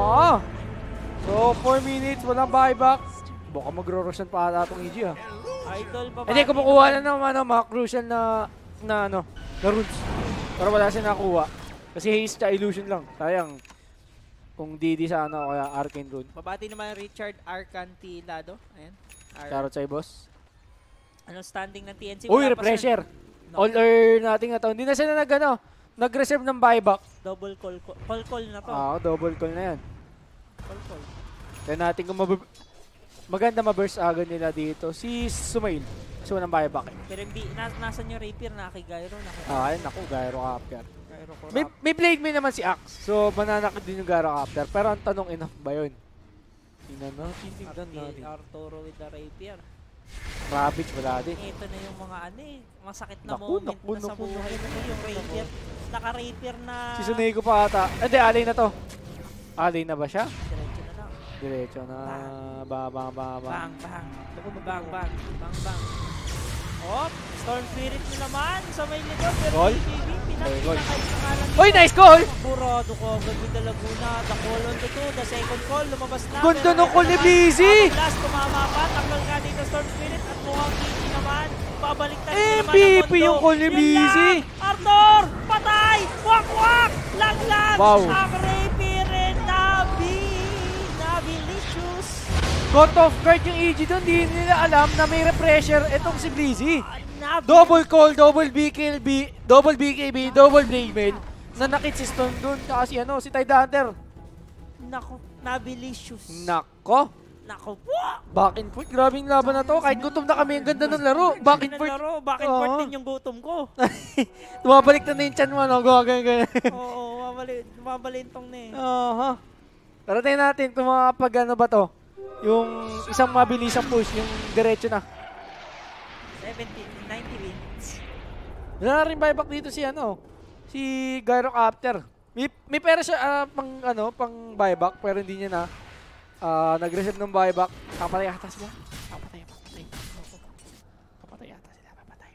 So 4 minutes, walang buyback. Baka magro-roshan pa ata itong EG ah. Idol pa ba? Hindi, kumukuha na naman mga crucial na runes. Pero wala siya nakuha. Kasi haste siya, illusion lang. Sayang. Kung DD sa kaya Arcane Rune. Babati naman Richard Arcantilado. Ayan. Shoutout sa'yo, boss. Ano standing ng TNC? Uy, Wala pa, refresher. sir. All or nothing na to. Hindi na sila nag-reserve ng buyback. Double call. Call na to. Double call na yan. Call. Kaya natin kung maganda ma-burst agad nila dito. Si Sumail. Kasi walang buyback eh. Pero hindi, nasan yung Rapier na kay Gyro? Ayun, naku, Gyrocopter. Gyro ko. May Blade Mail naman si Axe. So, mananakit din yung Gyrocopter. Pero ang tanong, enough ba yun? Tingnan natin, tingnan natin. Arturo with the rapier. Ravage, wala din. Ito na yung mga ano eh, masakit na Naku, moment naku, na sa naku, buhay naku, mo. naku, Yung naku. rapier, naka-rapier na... Si Sunego pa ata. Hindi, alay na to. Alay na ba siya? Diretso na lang. Diretso na. Bang. Bang, bang. Bang, bang. Bang, bang. Oh, Storm Spirit na naman sa may likod. Pero Goal? BKB, Goal. pinakalangan Uy, nice goal! Burado ko, Gagawin de Laguna. The call on the two. The second call, lumabas na. Ganda Pero ng call ni naman, Blizzy! ang last, tumama pa. Tanggal nga dito Storm Spirit. At mukhang Kiki naman. Babalik na rin naman ang MVP mundo. yung call ni Yun Blizzy! lang! Arthur! Patay! Wak! Laglag! Wow. Ang rapier and Navilicious! Got off guard yung EG doon. Di nila alam na may repressure itong si Blizzy. Navi- Double call, double BKB, double BKB, double Bravemail. Nanakit si Stone doon. Tsaka si ano, si Tide Hunter. Nako, Navilicious. Nako. Nako. Back and forth. Grabing laban na to. Kahit gutom na kami, ang ganda ng laro. Back and forth. Bakit Oo. forth din yung gutom ko? Tumabalik na yung chan mo. No? Ganyan. Oo, mabalintong na eh. Aha. Tarating natin kung mga pag ano ba to. Yung isang mabilisang push, yung diretso na. 90 wins. Wala na rin buyback dito si ano, si Gyrocopter. May pera siya pang buyback pero hindi niya na nag-receive ng buyback. Papatay ata sila. Papatay. Papatay ata sila. Papatay.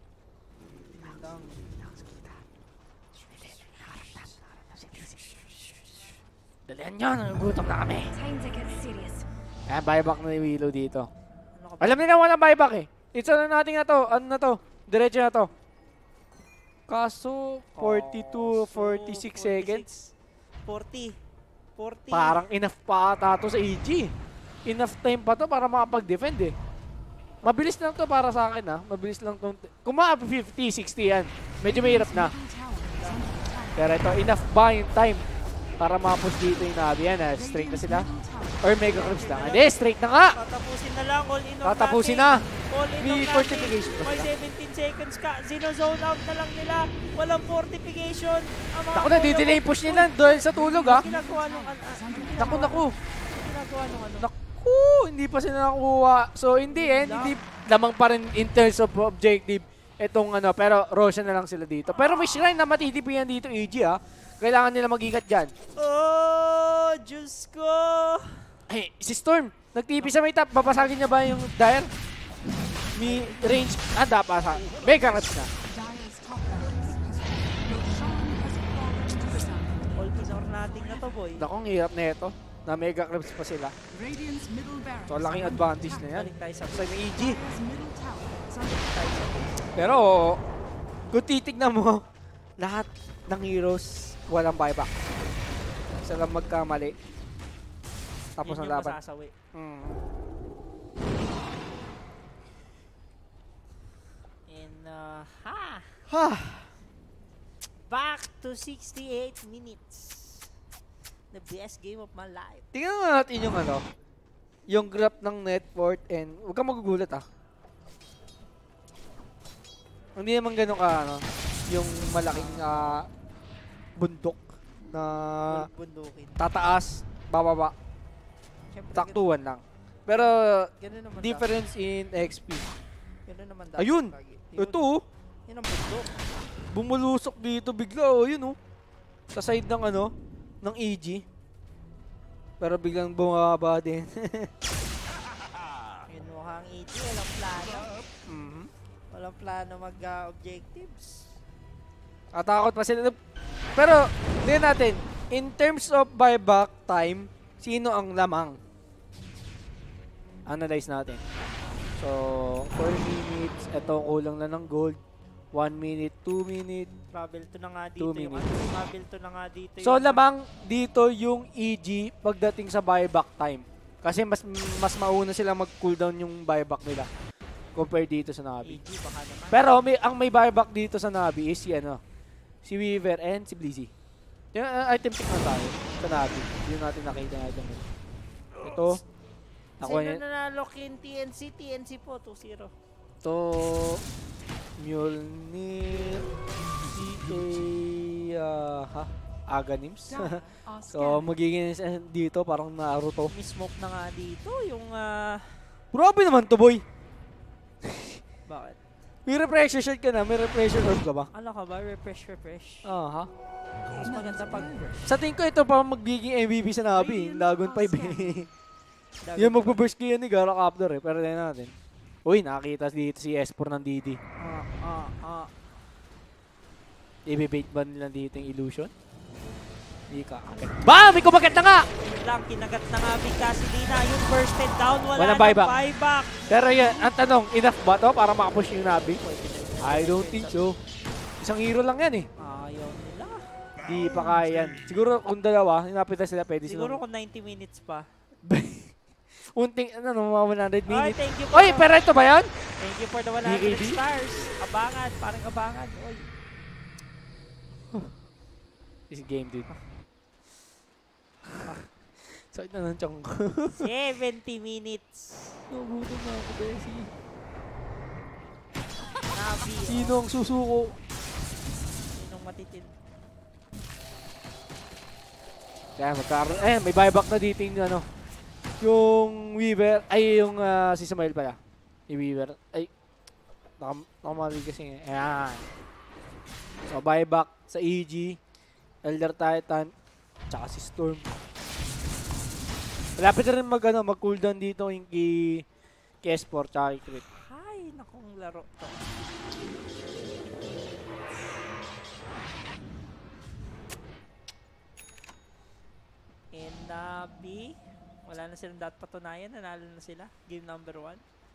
Dalihan nyo, nagugutom na kami. Time to get serious. Buyback na ni Willow dito. Ano ka ba? Alam nila wala buyback eh. It's ano natin na to, ano na to, diretso na to. Kaso, 42, 46 seconds. 40. Parang enough pa ata to sa EG. Enough time pa to para makapag-defend eh. Mabilis lang to para sa akin ah. Mabilis lang to. Kung mga 50, 60 yan, medyo mahirap na. Pero ito, enough ba yung time para mapush dito yung Navi yan ah. Straight na sila. Or Mega Crips lang. Hindi, straight na nga. Tatapusin na lang, all in or Tatapusin nothing. na. All in May or fortification nothing. pa May sila. 17 seconds ka. Zone out na lang nila. Walang fortification. Ang mga Naku na, di-delay push nila dahil sa tulog ah. Ginagawa nung Naku. Ginagawa nung ano. Naku, hindi pa sila nakuha. So in the end, hindi lamang pa rin in terms of objective itong ano, pero Roshan na lang sila dito. Pero may shrine na matitipihan dito EG ah. Kailangan nila mag-ingat dyan. Oh, Diyos ko. Ay, si Storm, nagtipi sa may top. Babasagin niya ba yung Dire? May range. Dapat sa Mega Raps na. All in or nothing na to, boy. Naku, ang hirap na ito. Na Mega Raps pa sila. Radiant's middle barracks. So, laking advantage na yan. Balik tayo sa Sa may EG. Dire's middle tower is under Pero, kung titignan mo, lahat ng heroes walang buyback. Isa lang magkamali. Tapos Yun ang yung laban. masasawi. And, back to 68 minutes. The best game of my life. Tingnan nga natin yung ano, yung graph ng net worth and huwag kang magugulat ah. Hindi naman ganun ka ano, yung malaking bundok na Bundukin. tataas, bababa, Siyempre, taktuan lang. Pero ganun naman difference in XP. Ganun naman dapat. Ayun! lagi. Ito oh, Yun ang bundok. bumulusok dito bigla oh, yun oh. Sa side ng ano, ng EG. Pero biglang bumaba din. Yun mukhang EG, walang plano. Mhm. Walang plano mag-objectives. Atakot pa sila. Pero, tingnan natin, in terms of buyback time, sino ang lamang? Analyze natin. So, 4 minutes, ito kulang na ng gold. 1 minute, 2 minute. Travel to na nga dito 2 yung minutes. ano. Travel to na nga dito So, yung lamang dito yung EG pagdating sa buyback time. Kasi mas mauna sila mag-cooldown yung buyback nila compared dito sa Navi. EG baka naman. Pero ang may buyback dito sa Navi is si ano, si Weaver and si Blizzy. Yung item pick na tayo sa Navi. Yun natin nakita natin. Ito. Ako Sino yan. nanalo kin TNC? TNC po, 2-0. Ito. Mjolnir. CA. Aganims. Are So, scanned. magiging dito parang Naruto. May smoke na nga dito. Yung, Grabe naman to, boy. bakit? May refresher shot ka na, may refresher shot ka ba? Ano ka ba? Refresh. Aha. Mas maganda pag Sa tingin ko ito pa magiging MVP sa Nabi. Lagon 5 eh. Yung magpo-burst ko yan ni Gara Captor eh. Pero tingnan natin. Uy, nakakita dito si S4 ng Didi. Ibibait ba nila dito yung illusion? Hindi ka. Bam! May kumagat na nga! lang, kinagat na nga Gasolina. Yung bursted down, wala Walang nang buyback. buyback. Pero yan, ang tanong, enough ba to para makapush yung Nabi? I don't think so. Isang hero lang yan eh. Ayaw nila. Di pa kaya yan. Siguro kung dalawa, hinapit na sila, pwede Siguro silang... kung 90 minutes pa. Unting, mga 100 Ay, minutes. thank you Oy, pero ito ba yan? Thank you for the 100 BKB? stars. Abangan, parang abangan. Oy. This game, dude. Sakit na ng chong ko. 70 minutes. Nagutom na ako, Bessie. Nabi. Sino ang susuko? Sinong matitin? Kaya magkaroon. May buyback na dito yung ano. Yung Weaver. Ay, yung si Samael pala. Yung Weaver. Ay. Nakamali kasi. Ayan. So, buyback sa EG. Elder Titan. Tsaka si Storm. Malapit na rin mag-cooldown dito yung kay S4 tsaka kay Crit. Ay, nakong laro to. And Nabi. Wala na silang dapat patunayan. Nanalo na sila. Game number 1.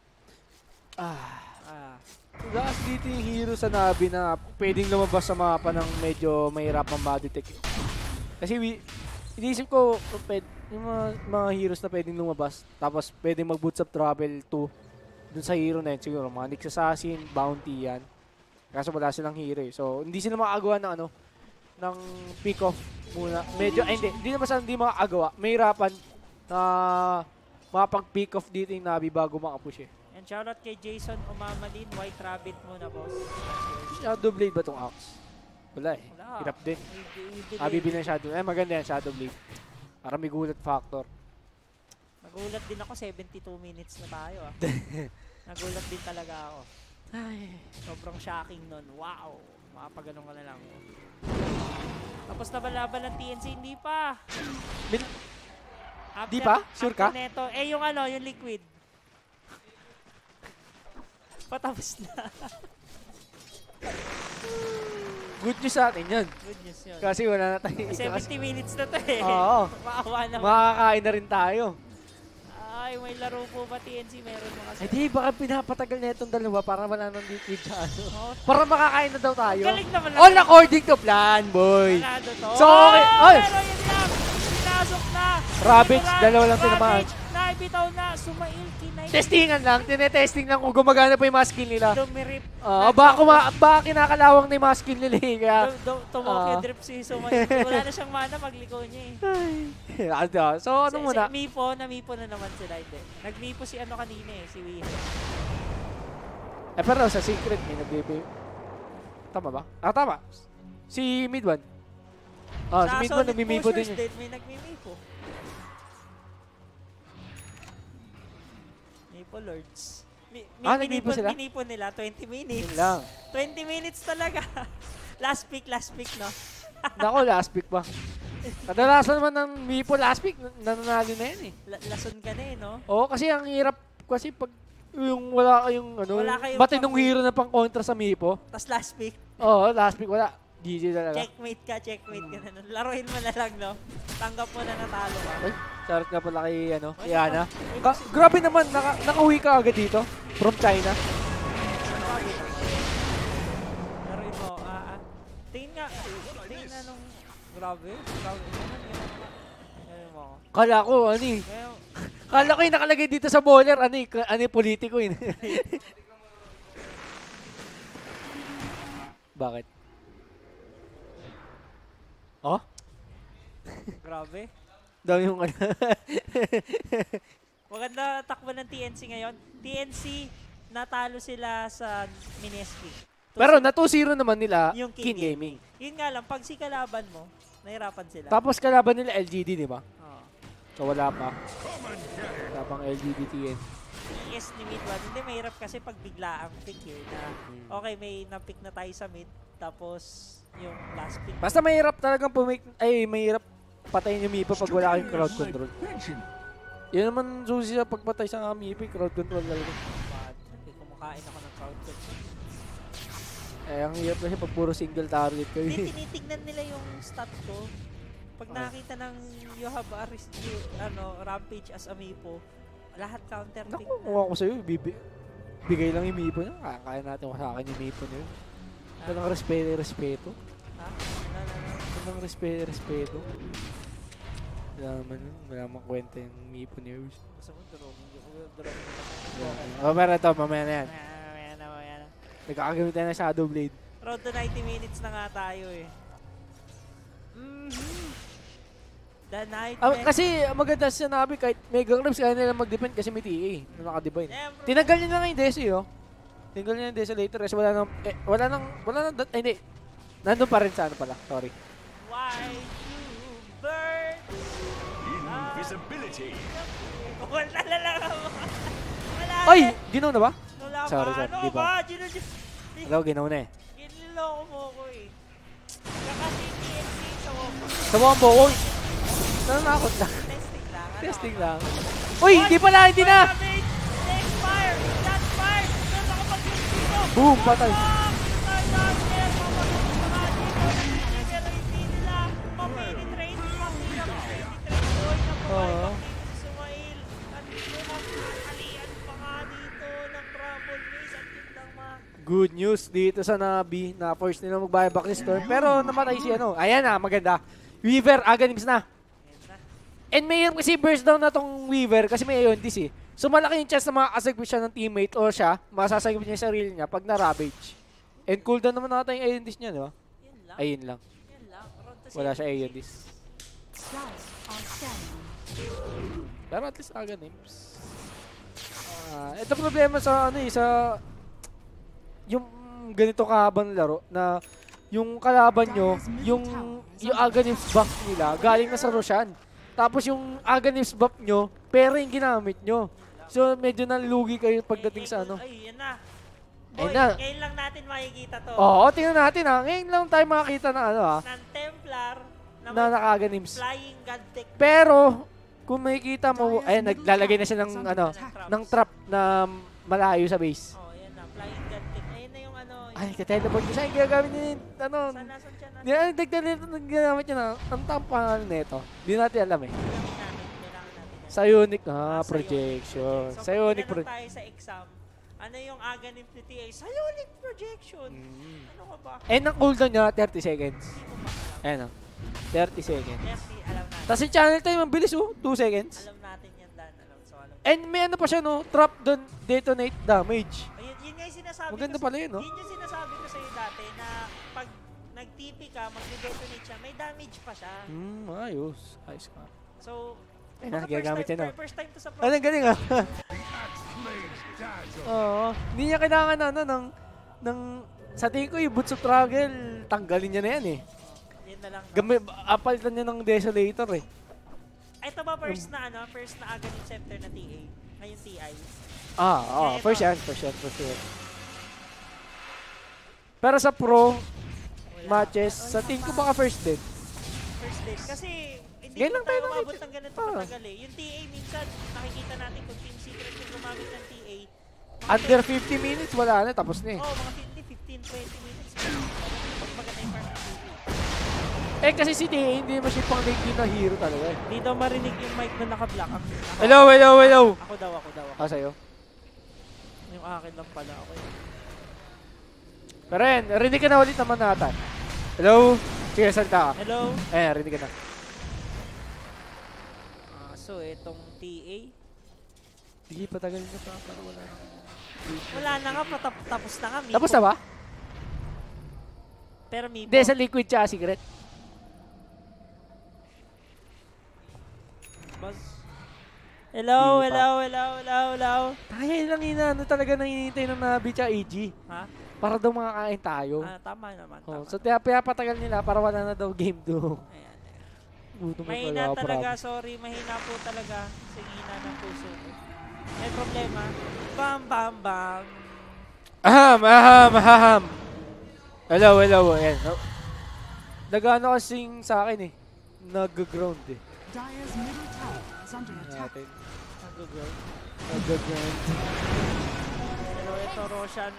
Last dito yung hero sa Nabi na pwedeng lumabas sa mapa ng medyo mahirap ang body tech. Kasi iniisip ko, yung mga heroes na pwedeng lumabas, tapos pwedeng mag-bootstrap travel 2 dun sa hero na yun. Siguro mga Nyx Assassin, Bounty yan. Kaso wala silang hero eh. So, hindi sila makagawa ng ng pick-off muna. Medyo, hindi naman sa hindi makagawa. May hirapan na makapag-pick off dito yung Nabi bago makapush eh. And shoutout kay Jason Umamalin. White Rabbit muna, boss. Shadow Blade ba itong Axe? Wala eh. Wala. Hirap din. Bibili. Bibili ng Shadow. Maganda yan, Shadow Blade. Para may gulat factor. Nagulat din ako, 72 minutes na tayo ah. Nagulat din talaga ako. Ay. Sobrang shocking nun. Wow! Makapaganon ka na lang. Tapos na ba laban ng TNC? Hindi pa! Di pa? Sure ka? Neto, yung yung liquid. Patapos na. Good news sa atin yan. Good news yun. Kasi wala na tayo. 70 minutes na to eh. Oo. Maawa naman. Makakain na rin tayo. Ay, may laro po ba TNC? Meron mga Ay di, baka pinapatagal na itong dalawa para wala nang liquid sa ano. Oh, Para makakain na daw tayo. galing naman lang. All according to plan, boy. Panado to. So, okay. Oy! Pero yun lang. Pinasok na. Ravage, Run, dalawa lang tinamaan. Ravage, naibitaw na. Sumail, kinay. Testingan lang, tinetesting lang kung gumagana pa yung mga skill nila. Dumirip. Baka kinakalawang na yung mga skill nila eh. Kaya, Tumokyo drip si Sumail. Wala na siyang mana, magliko niya eh. so ano muna? Namipo na naman sila. Hindi. Nagmipo si kanina eh, si Wihan. Pero sa secret may nagbibigay. Tama ba? Tama. Si Midwan. Si Midwan nagmimipo din yun. May nagmimipo. Mipo Lords. Nagmipo sila? Minipo nila, 20 minutes. Yun lang. 20 minutes talaga. last pick, no? Nako, last pick pa. Kadalasan naman ng Mipo last pick, nananalo na yan eh. Lason ka na eh, no? Oo, kasi ang hirap kasi pag yung wala kayong Wala kayong batinong hero na pang kontra sa Mipo. Tapos last pick, Oo, last pick wala. GG talaga. checkmate ka na nun. Laruin mo na lang, no? Tanggap mo na natalo ka. Ay, shoutout nga pala kay kay Ana. Grabe naman, nakauwi ka agad dito from China. Laruin mo, tingin nga nung grabe naman yun. Laruin mo ako. Kala ko, kala ko yung nakalagay dito sa bowler, politiko yun. Bakit? Oh? Grabe. Dami yung Maganda takbo ng TNC ngayon. TNC, natalo sila sa Mineski. Pero na 2-0 naman nila, Yung King Gaming. Yun nga lang, pag si kalaban mo, Nahirapan sila. Tapos kalaban nila LGD, di ba? Oo. So wala pa. Wala pang LGD TN. ES ni mid 1. Hindi, mahirap kasi pag bigla ang pick eh. Na, okay, may na-pick na tayo sa mid. Tapos, yung last pick. Basta mahirap talagang mahirap patayin yung Mipo pag wala kayong crowd control. Yun naman susi sa pagpatay sa Mipo, crowd control talaga. Kumakain ako ng crowd control. Ang hirap kasi pag puro single target kayo. Hindi, tinitignan nila yung stat ko. Pag nakita ng you have a rampage as a Mipo, lahat counter pick Naku, kuha ko sa'yo, bigay lang yung Mipo niya. Kaya natin sa akin yung Mipo niya. Walang respeto. Ha? Walang respeto. Wala naman kwenta yung Mipo niya. Gusto mo, durog. Pero ito, mamaya na yan. Mamaya na. Nagkakagamit tayo ng Shadow Blade. Road to 90 minutes na nga tayo eh. The night. Kasi maganda sa Navi, kahit Mega Grabs, kaya nila mag-defend kasi may TA na naka-divine. Tinanggal niya lang yung Desi, oh. Tinanggal niya yung Desi later kasi wala nang, hindi. Nandun pa rin sa ano pala, sorry. Why you burn? Invisibility. Wala lang ako. Wala. Ay! Ginaw na ba? Wala Sorry, ba? di ba? Hello, ginaw na eh. Giniloko mo ko eh. Kasi TNC sa Wombo. Sa Wombo, uy! Nananakot lang. Testing lang. Testing lang. Uy, hindi pala, hindi na! Next fire! That's fire! Doon ako pag-use dito! Boom, patay. Good news dito sa Navi na force nila mag-buyback ni Storm. Pero namatay si ano. Ayan na, maganda. Weaver, Aganims na. And may kasi burst down na tong Weaver kasi may Aeondis eh. So malaki yung chance na makakasagwit siya ng teammate o siya, masasagwit niya yung sarili niya pag na-ravage. And cooldown naman nata yung Aeondis niya, di ba? Ayun lang. Wala siya Aeondis. Pero at least Aganims. Ito problema sa ano eh, sa yung ganito kahabang laro na yung kalaban nyo, yung Aganims buff nila galing na sa Roshan. Tapos yung Aganims buff nyo, pero yung ginamit nyo. So medyo nalugi kayo pagdating sa ano. Ay, yan na. Boy, ngayon lang natin makikita to. Oo, tingnan natin ha. Ngayon lang tayo makakita na ano ha. Ng Templar na naka-Aganims. Flying God Tech. Pero kung makikita mo, ayun, naglalagay na siya ng ano, ng trap na malayo sa base. Oh, yan na. Flying God Tech. Ayun na yung ano. Ay, ka-teleport niya siya. Yung ginagamit niya yung ano. Saan siya? Naggamit niya na. Ang tampang nito. Hindi natin alam eh. Kailangan natin. Sa Unique projection. So, sa Unique projection. Tayo sa exam. Ano yung Aghanim PTA? Sa Unique projection. Ano ka ba? And ang cooldown niya, 30 seconds. Hindi mo ba alam? Ayan o. 30 seconds. Yes, alam natin. Tapos yung channel time, ang bilis oh. 2 seconds. Alam natin yan, Dan. So, alam. And may ano pa siya no, trap doon, detonate damage. Yun nga yung sinasabi Maganda ko. pala yun, no? Yun yung sinasabi ko sa'yo dati na pag nag-TP ka, mag-detonate siya, may damage pa siya. Ayos. Ayos ka. So, Ayun na, gagamit yan, no? first time to sa pro. Ang galing ah. Oo. Hindi niya kailangan ng sa tingin ko yung Boots of Travel, tanggalin niya na yan eh. Yun na lang. Apalitan niya ng Desolator eh. Ito ba first na Aghanim Scepter na TA? Ngayon TI? For sure. Pero sa pro matches, sa tingin ko baka first din. First day. Kasi hindi Ganun ko tayo tayo umabot ng ganito katagal eh. Yung TA minsan, nakikita natin kung Team Secret yung gumamit ng TA. Under 50 minutes, wala na. Tapos na eh. Mga 15-20 minutes. Maganda yung part ng TA. Kasi si TA, hindi naman siya pang late na hero talaga eh. Hindi daw marinig yung mic na naka-block. Hello. Ako daw. Sa'yo? Yung akin lang pala ako. Pero yan, rinig ka na ulit naman natin. Hello? Sige, salita ka. Hello? Ayan, rinig ka na. So, itong TA. Sige, patagalin na pa. Para wala na. Wala na nga, tapos na nga. Tapos na ba? Pero Mipo. Hindi, sa liquid siya, secret. Hello. Tayo lang ano talaga nang hinihintay ng Navi tsaka AG. Ha? Para daw makakain tayo. Tama naman. So, patagal nila para wala na daw game 2. Ayan. Mahina talaga, sorry. Mahina po talaga. Singina ng puso ko. May problema. Bam, bam, bam. Aham. Hello. Ayan. Nagano kasing sa akin eh. Nag-ground eh. Dire's middle tower is under attack. Natin. Nag-ground. Nag-ground. Pero ito, Roshan.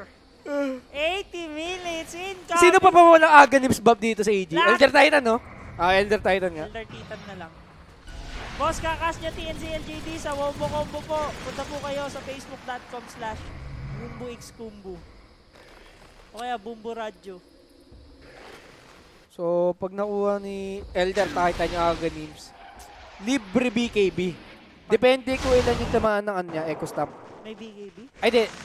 80 minutes incoming. Sino pa walang Aganims buff dito sa AG? Lahat. Elder Titan, no? Elder Titan nga. Elder Titan na lang. Boss, kakas niya TNCLJD sa Wombo Combo po. Punta po kayo sa facebook.com/BumboXCombo. O kaya Bumbo Radyo. So, pag nakuha ni Elder Titan yung Aganims, libre BKB. Depende kung ilan yung tamaan ng niya, Echo Stamp. May BKB? Ay,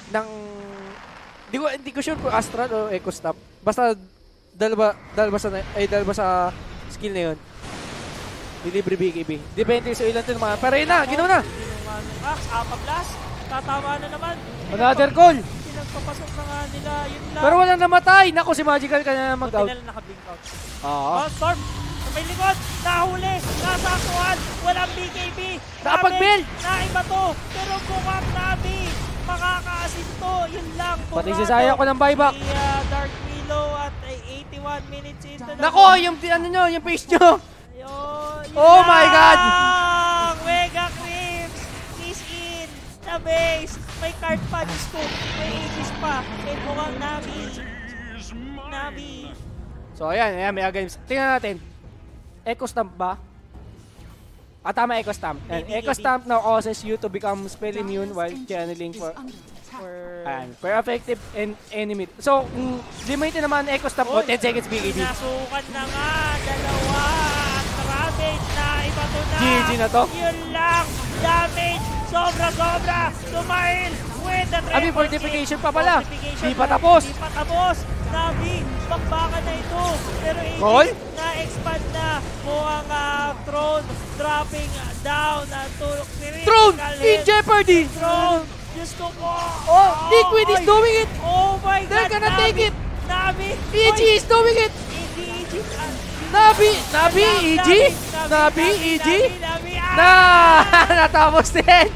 hindi ko sure kung Astral o Echo Stamp. Basta dalawa sa skill na yun. Libre BKB. Depende sa ilan yung tamaan. Pero yun na, ginawa na. Apablas. Tatama na naman. Another call. Pinagpapasok na nga nila. Yun lang. Pero walang namatay. Naku, si Magical ka na mag-out. Buti na lang naka-blink out. Oo. Storm. Sa may likod. Nahuli. Nasaktuhan. Walang BKB. Nakapag-build. Naiba to. Pero mukhang Nabi. Makakaasin to. Yun lang. Pati si Saya ko ng buyback. Si Dark Willow at 81 minutes into the... Nako, yung face nyo. Yun Oh my God! lang. Mega Crips is in the base. May card pa, Diyos ko. May Aegis pa. May mukhang Nabi. So, ayan, may Aganims. Tingnan natin. Echo Stamp ba? Tama, Echo Stamp. Maybe, Echo Stamp now causes you to become spell immune while channeling for effective enemy. So, limited naman Echo Stamp mo, 10 seconds BKB. Nasukan na nga. Dalawa. At Ravage na iba to na. GG na to. Yun lang. Damage. Sobra. Sumail. With the Abi, triple fortification kill. pa pala. Fortification Di pa tapos. Nabi, bakbakan na ito. Pero Call? na-expand na. Mukhang throne dropping down. Throne in jeopardy. Throne. Diyos ko po. Oh, Liquid is doing it. Oh my God. They're gonna take it. Nabi. EG is doing it. EG. Nabi, EG. Natapos din.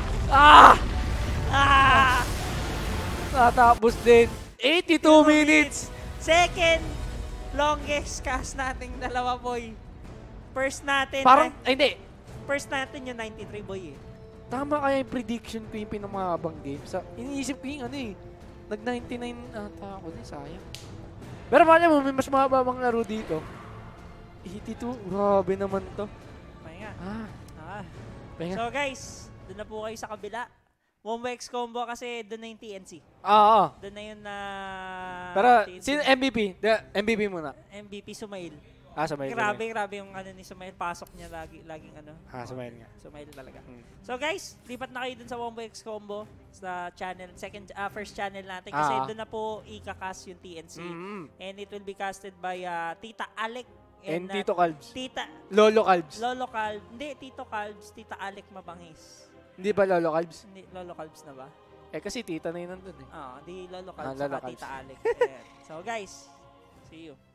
Natapos din. 82 minutes. Second longest cast nating dalawa, boy. First natin. Parang, hindi. First natin yung 93, boy eh. Tama kaya yung prediction ko yung pinamahabang game. Iniisip ko yung nag-99 ata ako din, sayang. Pero mali mo, may mas mahabang laro dito. 82, grabe naman to. Pahinga. Pahinga. So guys, doon na po kayo sa kabila. Wombo X combo kasi doon na yung TNC. Doon na yun na... Pero, TNC. sino MVP? MVP muna. MVP Sumail. Sumail. Grabe yung ni Sumail. Pasok niya laging Sumail nga. Sumail talaga. So guys, lipat na kayo dun sa Wombo X combo sa channel, first channel natin kasi doon na po ika-cast yung TNC. And it will be casted by Tita Alec and Tito Calbs. Lolo Calbs. Hindi, Tito Calbs, Tita Alec Mabangis. Hindi ba Lolo Calbs? Hindi, Lolo Calbs na ba? Kasi tita na yun nandun eh. Di Lolo Calbs Lolo saka Calbs. Tita Alec. So guys, see you.